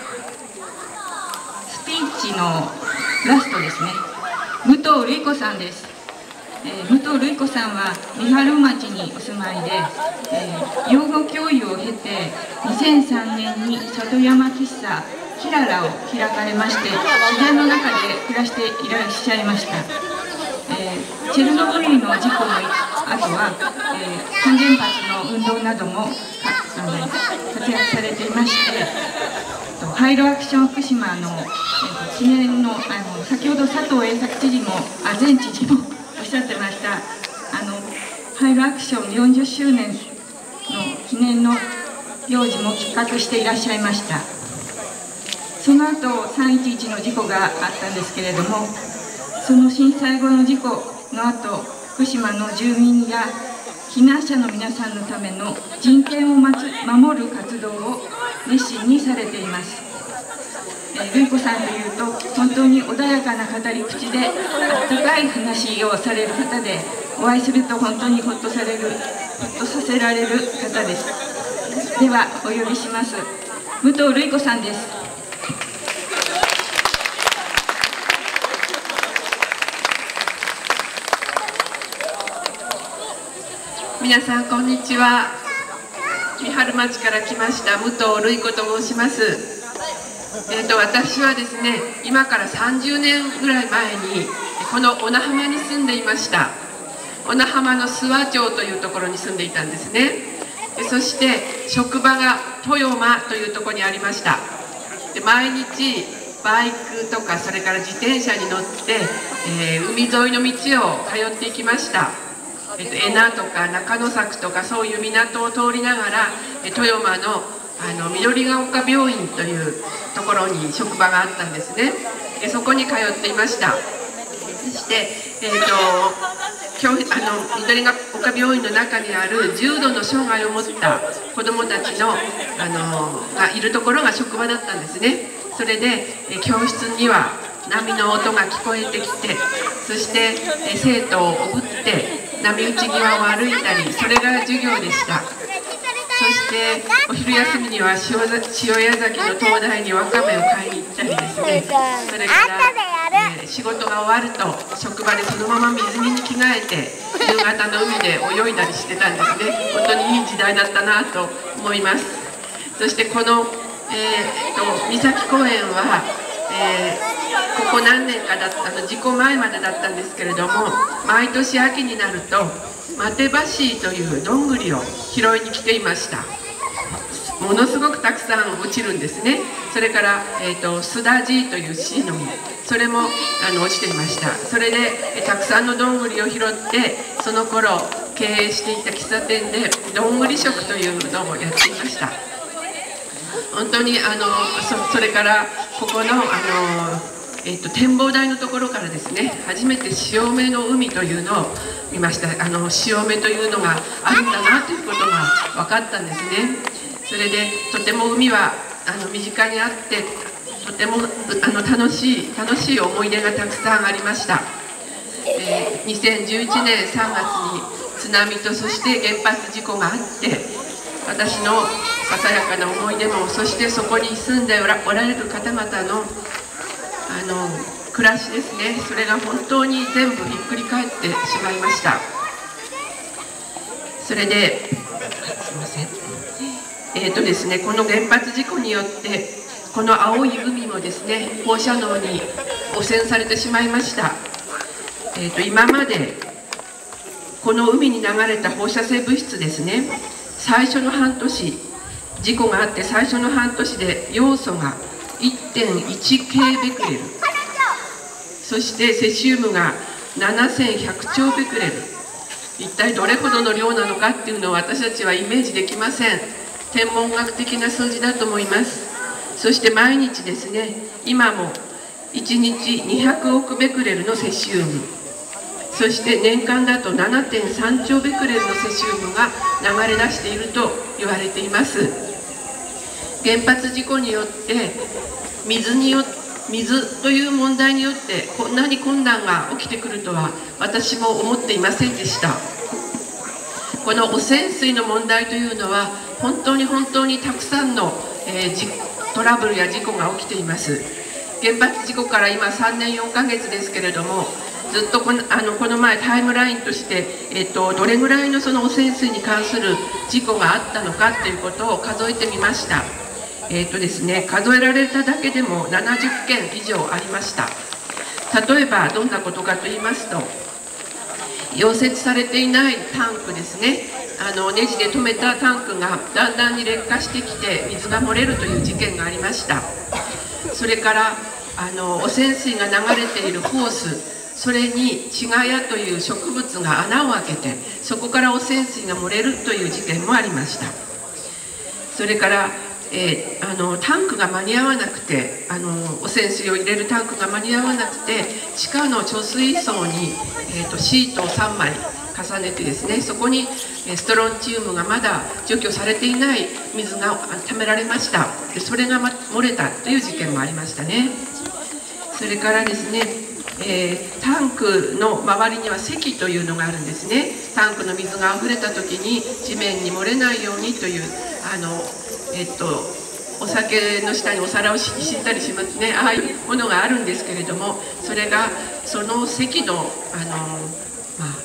スピーチのラストですね。武藤瑠衣子さんです。えー、武藤瑠衣子さんは三春町にお住まいで、えー、養護教諭を経てにせんさんねんに里山喫茶キララを開かれまして、自然の中で暮らしていらっしゃいました。えー、チェルノブイリの事故の後は、えー、還元発の運動などもあの活躍されていまして、ハイロアクション福島の、えー、記念の、あの先ほど佐藤栄作知事もあ前知事もおっしゃってました、あのハイロアクションよんじゅっしゅうねんの記念の行事も企画していらっしゃいました。その後さんいちいちの事故があったんですけれども、その震災後の事故の後、福島の住民や避難者の皆さんのための人権を守る活動を熱心にされています。えー、瑠衣子さんというと本当に穏やかな語り口であったかい話をされる方で、お会いすると本当にほっとされるほっとさせられる方です。ではお呼びします。武藤瑠衣子さんです。 皆さんこんにちは。 三春町から来ました武藤瑠衣子と申します。えー、と私はですね、今からさんじゅうねんぐらい前にこの小名浜に住んでいました。小名浜の諏訪町というところに住んでいたんですね。でそして職場が豊間というところにありました。で毎日バイクとかそれから自転車に乗って、えー、海沿いの道を通っていきました。えっと、江名とか中野作とかそういう港を通りながら豊間のあの緑が丘病院というところに職場があったんですね。でそこに通っていました。そして、えー、と教あの緑が丘病院の中にある重度の障害を持った子どもたちの、あのがいるところが職場だったんですね。それで、えー、教室には波の音が聞こえてきて、そして、えー、生徒をおぶって波打ち際を歩いたり、それが授業でした。そしてお昼休みには塩谷崎の灯台にわかめを買いに行ったりですね、それから、えー、仕事が終わると職場でそのまま水着に着替えて夕方の海で泳いだりしてたんですね。本当にいい時代だったなと思います。そしてこの、えー、と三崎公園は、えー、ここ何年かだったあの事故前までだったんですけれども、毎年秋になるとマテバシーというどんぐりを拾いに来ていました。ものすごくたくさん落ちるんですね。それから、えー、とスダジというシイの実、それもあの落ちていました。それでえたくさんのどんぐりを拾って、その頃経営していた喫茶店でどんぐり食というのをやっていました。本当にあの そ, それからここのあのえー、と展望台のところからですね、初めて潮目の海というのを見ました。あの潮目というのがあるんだなということが分かったんですね。それでとても海はあの身近にあって、とてもあの楽しい楽しい思い出がたくさんありました。えー、にせんじゅういちねんさんがつに津波とそして原発事故があって、私のささやかな思い出も、そしてそこに住んでお ら, おられる方々のあの暮らしですね、それが本当に全部ひっくり返ってしまいました。それですいません、えーとですね、この原発事故によってこの青い海もですね、放射能に汚染されてしまいました。えーと今までこの海に流れた放射性物質ですね、最初の半年、事故があって最初の半年で要素が いってんいちケー ベクレル、そしてセシウムがななせんひゃくちょうベクレル、一体どれほどの量なのかっていうのを私たちはイメージできません。天文学的な数字だと思います。そして毎日ですね、今もいちにちにひゃくおくベクレルのセシウム、そして年間だと ななてんさんちょうベクレルのセシウムが流れ出していると言われています。原発事故によって水によ水という問題によってこんなに困難が起きてくるとは私も思っていませんでした。この汚染水の問題というのは本当に本当にたくさんの、えー、トラブルや事故が起きています。原発事故から今さんねんよんかげつですけれども、ずっとこの、あのこの前タイムラインとして、えっと、どれぐらいのその汚染水に関する事故があったのかということを数えてみました。えっとですね、数えられただけでもななじゅっけん以上ありました。例えばどんなことかと言いますと、溶接されていないタンクですね、あのネジで止めたタンクがだんだんに劣化してきて水が漏れるという事件がありました。それからあの汚染水が流れているホース、それにチガヤという植物が穴を開けてそこから汚染水が漏れるという事件もありました。それからえー、あのタンクが間に合わなくて、あの汚染水を入れるタンクが間に合わなくて、地下の貯水槽に、えー、とシートをさんまい重ねてですね、そこにストロンチウムがまだ除去されていない水がためられました。でそれが漏れたという事件もありましたね。それからですね、えー、タンクの周りには堰というのがあるんですね。タンクの水があふれた時に地面に漏れないようにというあのえっと、お酒の下にお皿を敷いたりしますね、ああいうものがあるんですけれども、それがその堰の、あの、まあ、普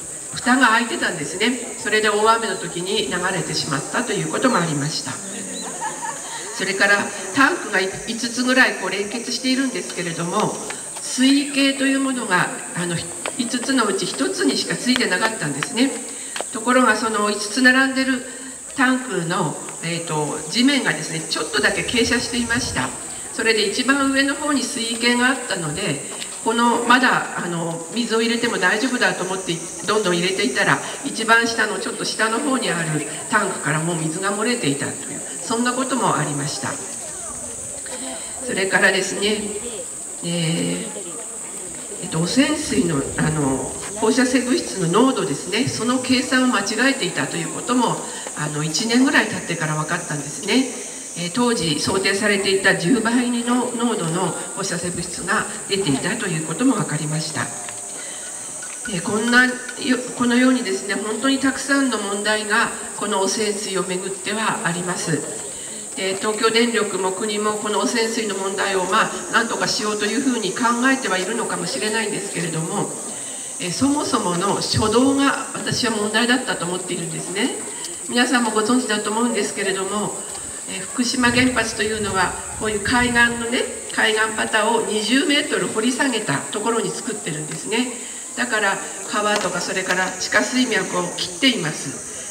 蓋が開いてたんですね。それで大雨の時に流れてしまったということもありました。それからタンクがいつつぐらいこう連結しているんですけれども、水位計というものがあのいつつのうちひとつにしかついてなかったんですね。ところがそのいつつ並んでるタンクの、えーと、地面がですねちょっとだけ傾斜していました。それで一番上の方に水位計があったので、このまだあの水を入れても大丈夫だと思ってどんどん入れていたら、一番下のちょっと下の方にあるタンクからもう水が漏れていたという、そんなこともありました。それからですね、えーえっと、汚染水のあの放射性物質の濃度ですね、その計算を間違えていたということもあのいちねんぐらい経ってから分かったんですね。えー、当時想定されていたじゅうばいの濃度の放射性物質が出ていたということも分かりました。えー、こんなこのようにですね、本当にたくさんの問題がこの汚染水をめぐってはあります。で東京電力も国もこの汚染水の問題をまあ何とかしようというふうに考えてはいるのかもしれないんですけれども、えそもそもの初動が私は問題だったと思っているんですね。皆さんもご存知だと思うんですけれども、え福島原発というのはこういう海岸のね海岸パタをにじゅうメートル掘り下げたところに作ってるんですね。だから川とかそれから地下水脈を切っています。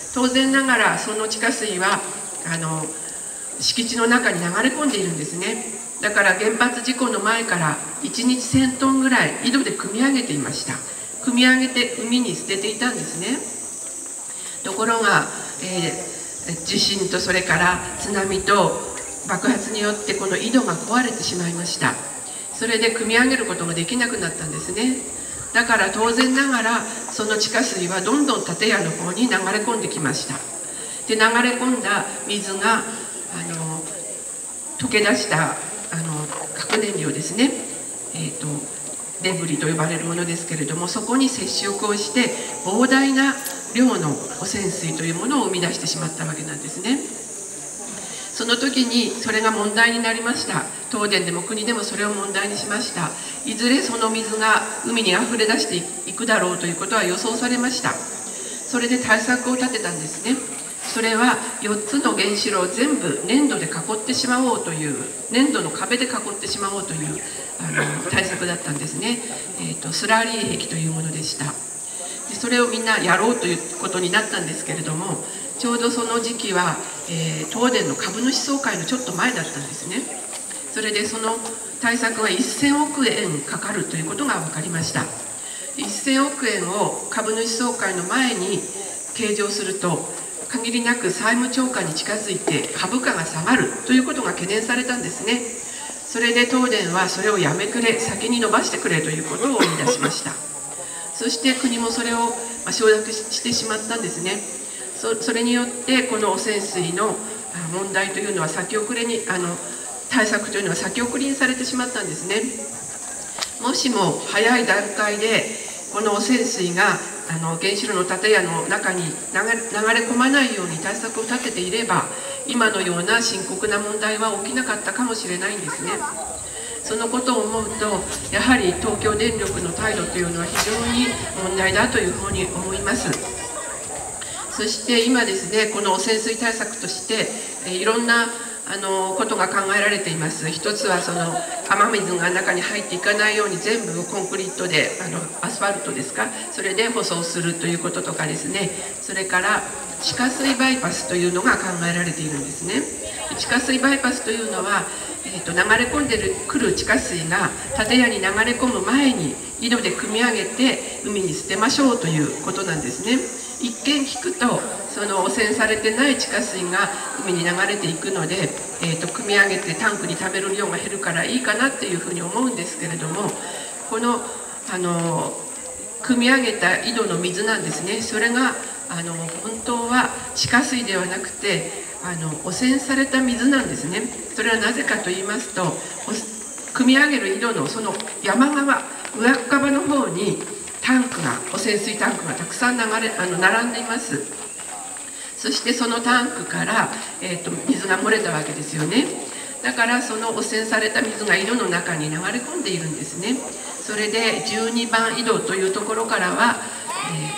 当然ながらその地下水はあの敷地の中に流れ込んでいるんですね。だから原発事故の前からいちにちせんトンぐらい井戸で汲み上げていました。汲み上げて海に捨てていたんですね。ところが、えー地震とそれから津波と爆発によってこの井戸が壊れてしまいました。それで汲み上げることができなくなったんですね。だから当然ながらその地下水はどんどん建屋の方に流れ込んできました。で流れ込んだ水があの溶け出したあの核燃料ですね、えーと、デブリと呼ばれるものですけれども、そこに接触をして膨大な量の汚染水というものを生み出してしまったわけなんですね。その時にそれが問題になりました。東電でも国でもそれを問題にしました。いずれその水が海にあふれ出していくだろうということは予想されました。それで対策を立てたんですね。それはよっつの原子炉を全部粘土で囲ってしまおうという、粘土の壁で囲ってしまおうというあの対策だったんですね。えーと、スラリー壁というものでした。でそれをみんなやろうということになったんですけれども、ちょうどその時期は、えー、東電の株主総会のちょっと前だったんですね。それでその対策はせんおくえんかかるということが分かりました。せんおくえんを株主総会の前に計上すると、限りなく債務超過に近づいて株価が下がるということが懸念されたんですね。それで東電はそれをやめくれ、先に伸ばしてくれということを言い出しました。そして国もそれを承諾してしまったんですね。そ, それによってこの汚染水の問題というのは先送りにあの対策というのは先送りにされてしまったんですね。もしも早い段階でこの汚染水があの原子炉の建屋の中に流れ、流れ込まないように対策を立てていれば、今のような深刻な問題は起きなかったかもしれないんですね。そのことを思うと、やはり東京電力の態度というのは非常に問題だというふうに思います。そして今ですね、この汚染水対策としていろんなあのことが考えられています。一つはその雨水が中に入っていかないように全部コンクリートであのアスファルトですか、それで舗装するということとかですね、それから地下水バイパスというのが考えられているんですね。地下水バイパスというのは、えー、と流れ込んでくる地下水が建屋に流れ込む前に井戸で汲み上げて海に捨てましょうということなんですね。一見聞くとその汚染されてない地下水が海に流れていくので、えー、と汲み上げてタンクに溜める量が減るからいいかなっていうふうに思うんですけれども、このあの汲み上げた井戸の水なんですね。それがあの本当は地下水ではなくてあの汚染された水なんですね。それはなぜかと言いますと、汲み上げる井戸のその山側上っ側の方にタンクが汚染水タンクがたくさん流れあの並んでいます。そしてそのタンクから、えー、と水が漏れたわけですよね。だからその汚染された水が井戸の中に流れ込んでいるんですね。それでじゅうにばん井戸というところからは、えー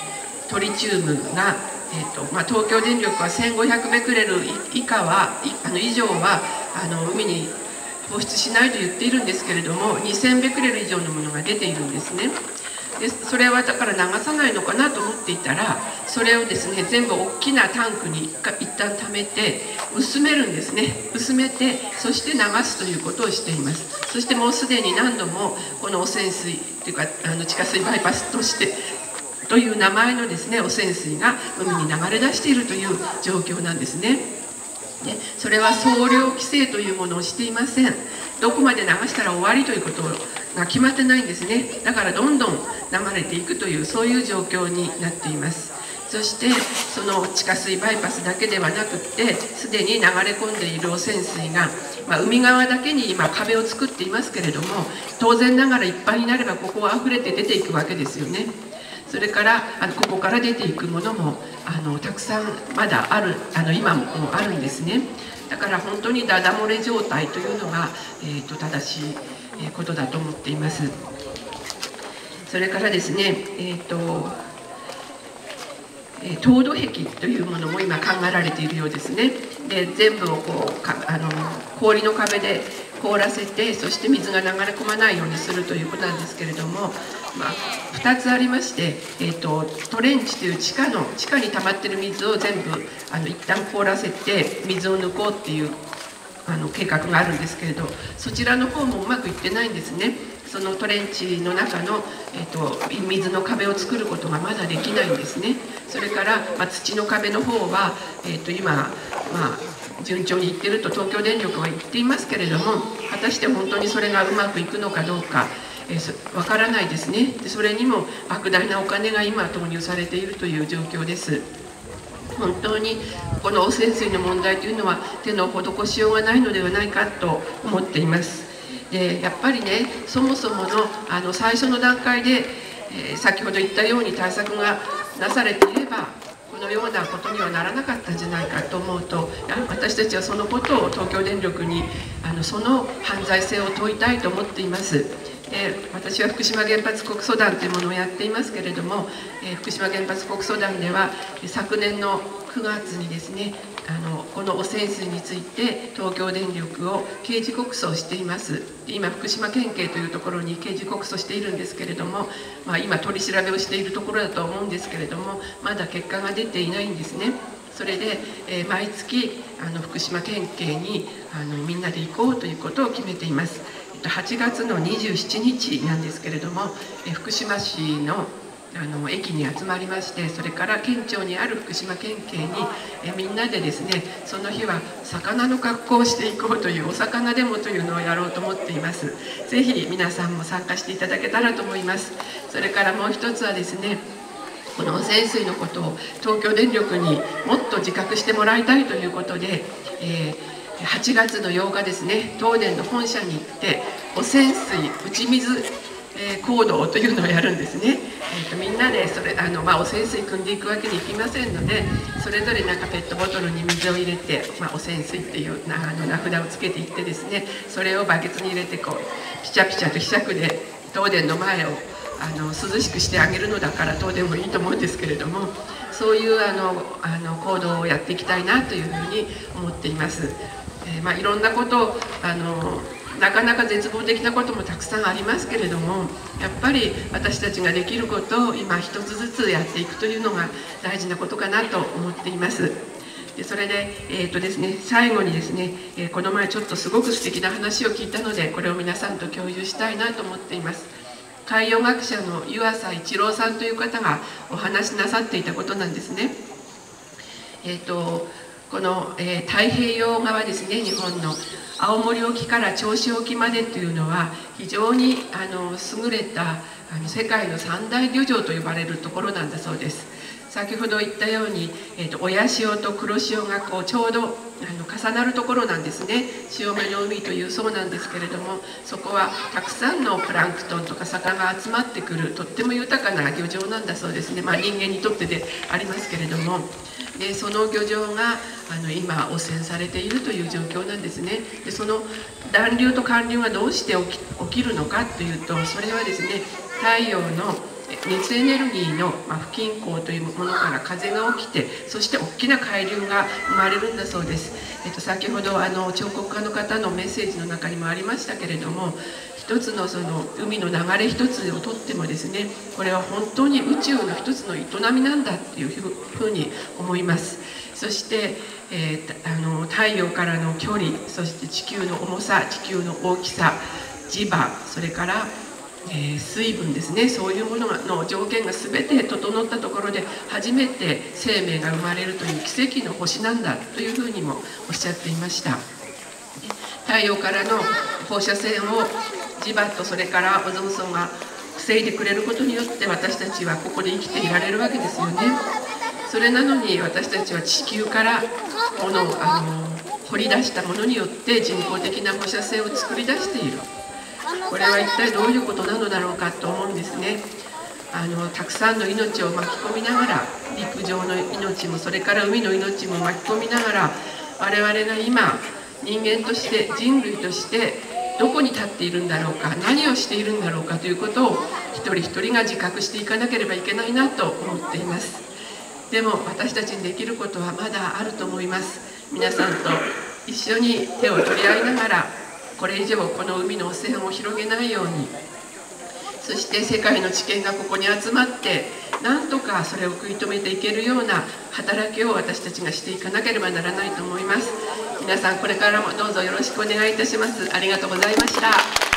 トリチウムが、えーとまあ、東京電力はせんごひゃくベクレル以下はあの以上はあの海に放出しないと言っているんですけれども、にせんベクレル以上のものが出ているんですね。でそれはだから流さないのかなと思っていたら、それをですね全部大きなタンクに一旦溜めて薄めるんですね。薄めてそして流すということをしています。そしてもうすでに何度もこの汚染水というかあの地下水バイパスとしてという名前のですね汚染水が海に流れ出しているという状況なんですね。でそれは総量規制というものをしていません。どこまで流したら終わりということが決まってないんですね。だからどんどん流れていくというそういう状況になっています。そしてその地下水バイパスだけではなくってすでに流れ込んでいる汚染水が、まあ、海側だけに今壁を作っていますけれども、当然ながらいっぱいになればここは溢れて出ていくわけですよね。それからあのここから出ていくものもあのたくさんまだあるあの今もあるんですね。だから本当にダダ漏れ状態というのが、えー、と正しいことだと思っています。それからですね、えーと凍土壁というものも今考えられているようですね。で全部をこうかあの氷の壁で凍らせて、そして水が流れ込まないようにするということなんですけれども、まあ、ふたつありまして、えーと、トレンチという地下の地下に溜まっている水を全部あの一旦凍らせて水を抜こうっていうあの計画があるんですけれど、そちらの方もうまくいってないんですね。そのトレンチの中の、えーと、水の壁を作ることがまだできないんですね。それから、まあ、土の壁の方は、えーと、今、まあ、順調にいってると東京電力は言っていますけれども、果たして本当にそれがうまくいくのかどうかわからないですね。でそれにも莫大なお金が今投入されているという状況です。本当にこの汚染水の問題というのは手の施しようがないのではないかと思っています。でやっぱりね、そもそものあの最初の段階で、えー、先ほど言ったように対策がなされていればこのようなことにはならなかったんじゃないかと思うと、私たちはそのことを東京電力にあのその犯罪性を問いたいと思っています。で私は福島原発国訴団というものをやっていますけれども、えー、福島原発国訴団では昨年のくがつにですね、あのこの汚染水について東京電力を刑事告訴をしています。今福島県警というところに刑事告訴しているんですけれども、まあ、今取り調べをしているところだと思うんですけれども、まだ結果が出ていないんですね。それで、えー、毎月あの福島県警にあのみんなで行こうということを決めています。はちがつのにじゅうしちにちなんですけれども、え福島市のあの駅に集まりまして、それから県庁にある福島県警にえみんなでですね、その日は魚の格好をしていこうというお魚デモというのをやろうと思っています。ぜひ皆さんも参加していただけたらと思います。それからもう一つはですね、この汚染水のことを東京電力にもっと自覚してもらいたいということで、えーはちがつのようかですね、東電の本社に行って汚染水打ち水、えー、行動というのをやるんですね。えー、とみんなでそれあの、まあ、汚染水汲んでいくわけにいきませんので、それぞれなんかペットボトルに水を入れて、まあ、汚染水っていうあの名札をつけていってですね、それをバケツに入れてこうピチャピチャとひしゃくで東電の前をあの涼しくしてあげるのだから東電もいいと思うんですけれども、そういうあのあの行動をやっていきたいなというふうに思っています。えーまあ、いろんなことをあのなかなか絶望的なこともたくさんありますけれども、やっぱり私たちができることを今一つずつやっていくというのが大事なことかなと思っています。でそれで、えーとですね、最後にですね、えー、この前ちょっとすごく素敵な話を聞いたので、これを皆さんと共有したいなと思っています。海洋学者の湯浅一郎さんという方がお話しなさっていたことなんですね。えーとこの、えー、太平洋側ですね、日本の青森沖から銚子沖までというのは非常にあの優れたあの世界の三大漁場と呼ばれるところなんだそうです。先ほど言ったように、えーと、親潮と黒潮がこうちょうどあの重なるところなんですね。潮目の海というそうなんですけれども、そこはたくさんのプランクトンとか魚が集まってくるとっても豊かな漁場なんだそうですね。まあ、人間にとってでありますけれども、でその漁場があの今汚染されているという状況なんですね。でその暖流と寒流がどうして起き、起きるのかというと、それはですね、太陽の熱エネルギーの、まあ、不均衡というものから風が起きて、そして大きな海流が生まれるんだそうです。えっと、先ほどあの彫刻家の方のメッセージの中にもありましたけれども、一つのその海の流れ一つをとってもですね、これは本当に宇宙の一つの営みなんだっていうふうに思います。そして、えー、あの太陽からの距離、そして地球の重さ、地球の大きさ、磁場、それから、えー、水分ですね、そういうものの条件が全て整ったところで初めて生命が生まれるという奇跡の星なんだというふうにもおっしゃっていました。太陽からの放射線を磁場とそれからオゾン層が防いでくれることによって私たちはここで生きていられるわけですよね。それなのに私たちは地球からものをあの掘り出したものによって人工的な放射線を作り出している。これは一体どういうことなのだろうかと思うんですね。あのたくさんの命を巻き込みながら、陸上の命もそれから海の命も巻き込みながら、我々が今人間として人類としてどこに立っているんだろうか、何をしているんだろうかということを一人一人が自覚していかなければいけないなと思っています。でも私たちにできることはまだあると思います。皆さんと一緒に手を取り合いながら、これ以上この海の汚染を広げないように、そして世界の知見がここに集まってなんとかそれを食い止めていけるような働きを私たちがしていかなければならないと思います。皆さんこれからもどうぞよろしくお願いいたします。ありがとうございました。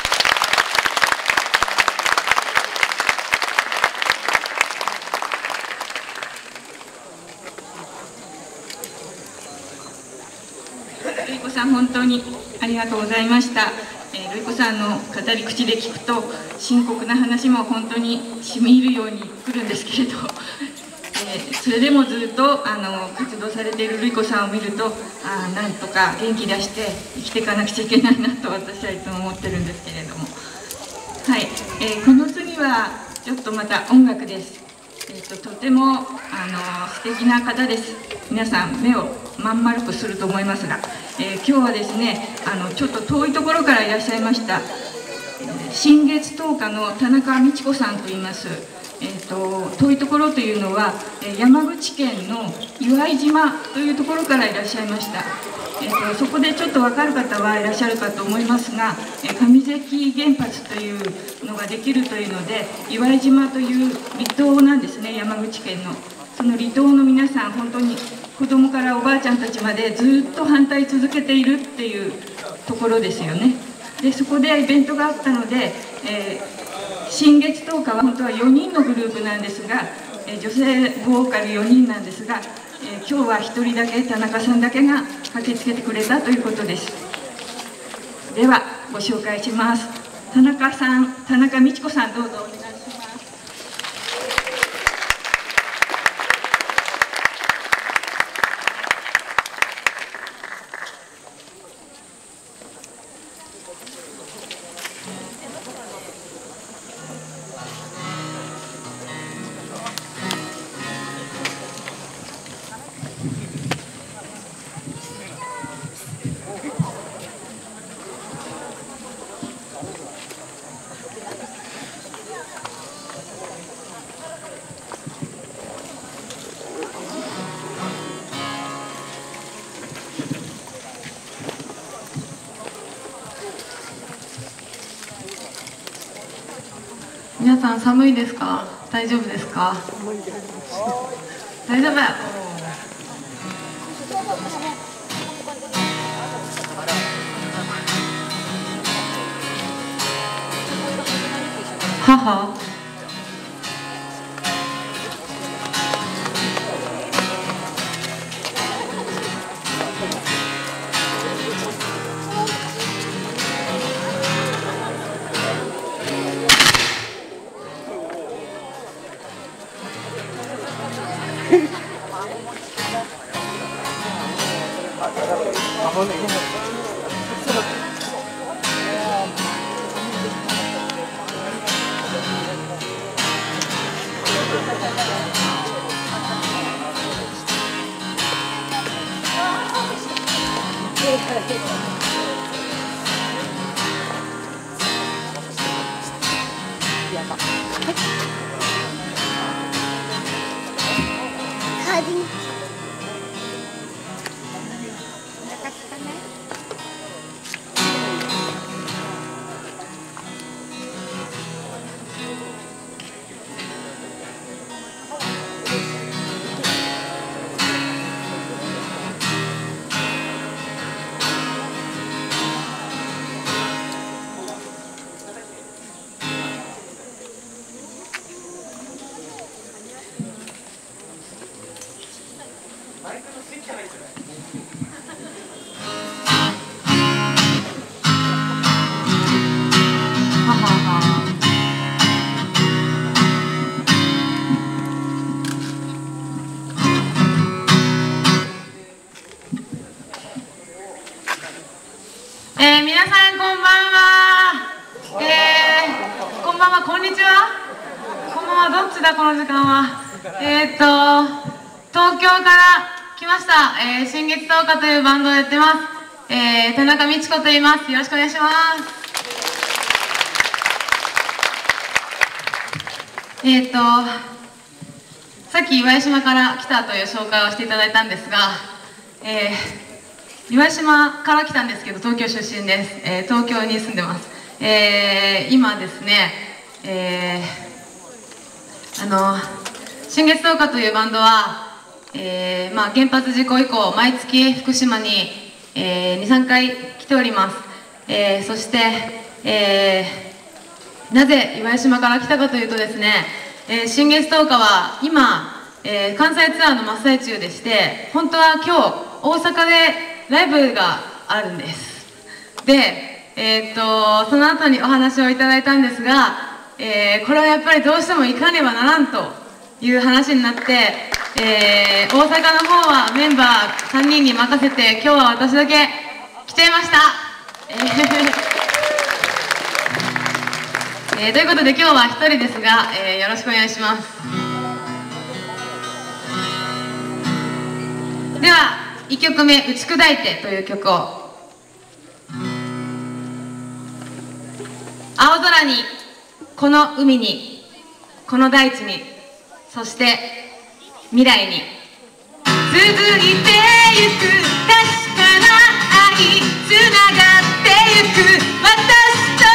ルイ子さん、本当にありがとうございました。えー、ルイ子さんの語り口で聞くと深刻な話も本当にしみ入るようにくるんですけれど、えー、それでもずっとあの活動されているルイ子さんを見ると、あなんとか元気出して生きていかなくちゃいけないなと私はいつも思ってるんですけれども、はい、えー、この次はちょっとまた音楽です。えー、ととてもあの素敵な方です。皆さん目をまん丸くすると思いますが、えー、今日はですねあのちょっと遠いところからいらっしゃいました、新月十日の田中美智子さんと言います。えー、と遠いところというのは山口県の岩井島というところからいらっしゃいました。えー、とそこでちょっと分かる方はいらっしゃるかと思いますが、上関原発というのができるというので、岩井島という離島なんですね、山口県の。その離島の皆さん、本当に子供からおばあちゃんたちまでずっと反対続けているっていうところですよね。でそこでイベントがあったので、えー、新月十日は本当はよにんのグループなんですが、えー、女性ボーカルよにんなんですが、えー、今日はひとりだけ、田中さんだけが駆けつけてくれたということです。ではご紹介します。田中さん、田中美智子さん、どうぞお願いします。 皆さん寒いですか？大丈夫ですか？大丈夫。母。 えー、皆さんこんばんは。えー、こんばんは、こんにちは。こんばんは、どっちだこの時間は。えー、っと東京から来ました、えー、新月十日というバンドをやってます。えー、田中美智子と言います。よろしくお願いします。えー、っとさっき岩井島から来たという紹介をしていただいたんですが、えー、岩井島から来たんですけど東京出身です。えー、東京に住んでます。えー、今ですね、えー、あの新月十日というバンドは、えーまあ、原発事故以降毎月福島に、えー、にさんかい来ております。えー、そして、えーなぜ岩井島から来たかというとですね、えー、新月十日は今、えー、関西ツアーの真っ最中でして、本当は今日大阪でライブがあるんです。で、えー、っとその後にお話をいただいたんですが、えー、これはやっぱりどうしても行かねばならんという話になって、えー、大阪の方はメンバーさんにんに任せて今日は私だけ来ちゃいました。えーえー、ということで今日は一人ですが、えー、よろしくお願いします。ではいっきょくめ「打ち砕いて」という曲を。青空にこの海にこの大地にそして未来に続いてゆく確かな愛つながってゆく私と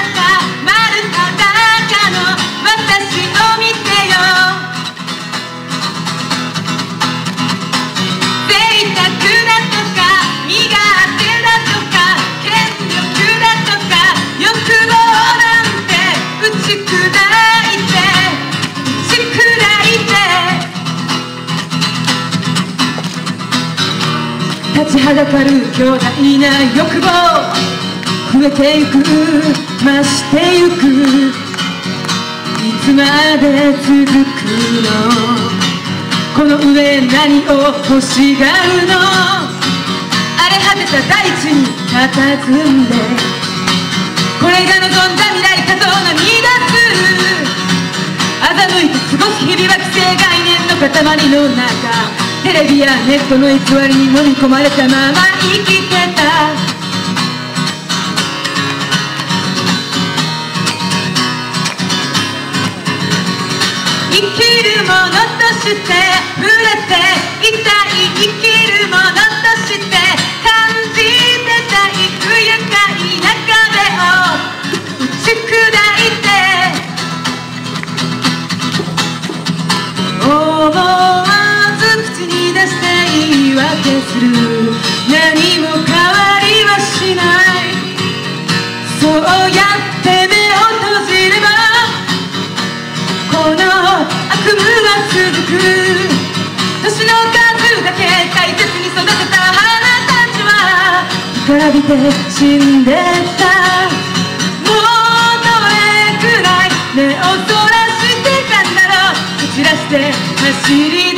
立ちはだかる強大な欲望増えてゆく増してゆくいつまで続くのこの上何を欲しがるの荒れ果てた大地に佇んでこれが望んだ未来かと涙す欺いて過ごす日々は既成概念の塊の中テレビやネットの偽りに飲み込まれたまま生きてた生きるものとして触れていたい生きるものとして感じてたい不愉快な壁を打ち砕いて思わず口に出して言い訳する何も変わりはしないそうやって目を閉じればこの悪夢は続く年の数だけ大切に育てた花たちは干からびて死んでたもうどれくらい目をそらしてたんだろう走らせて走り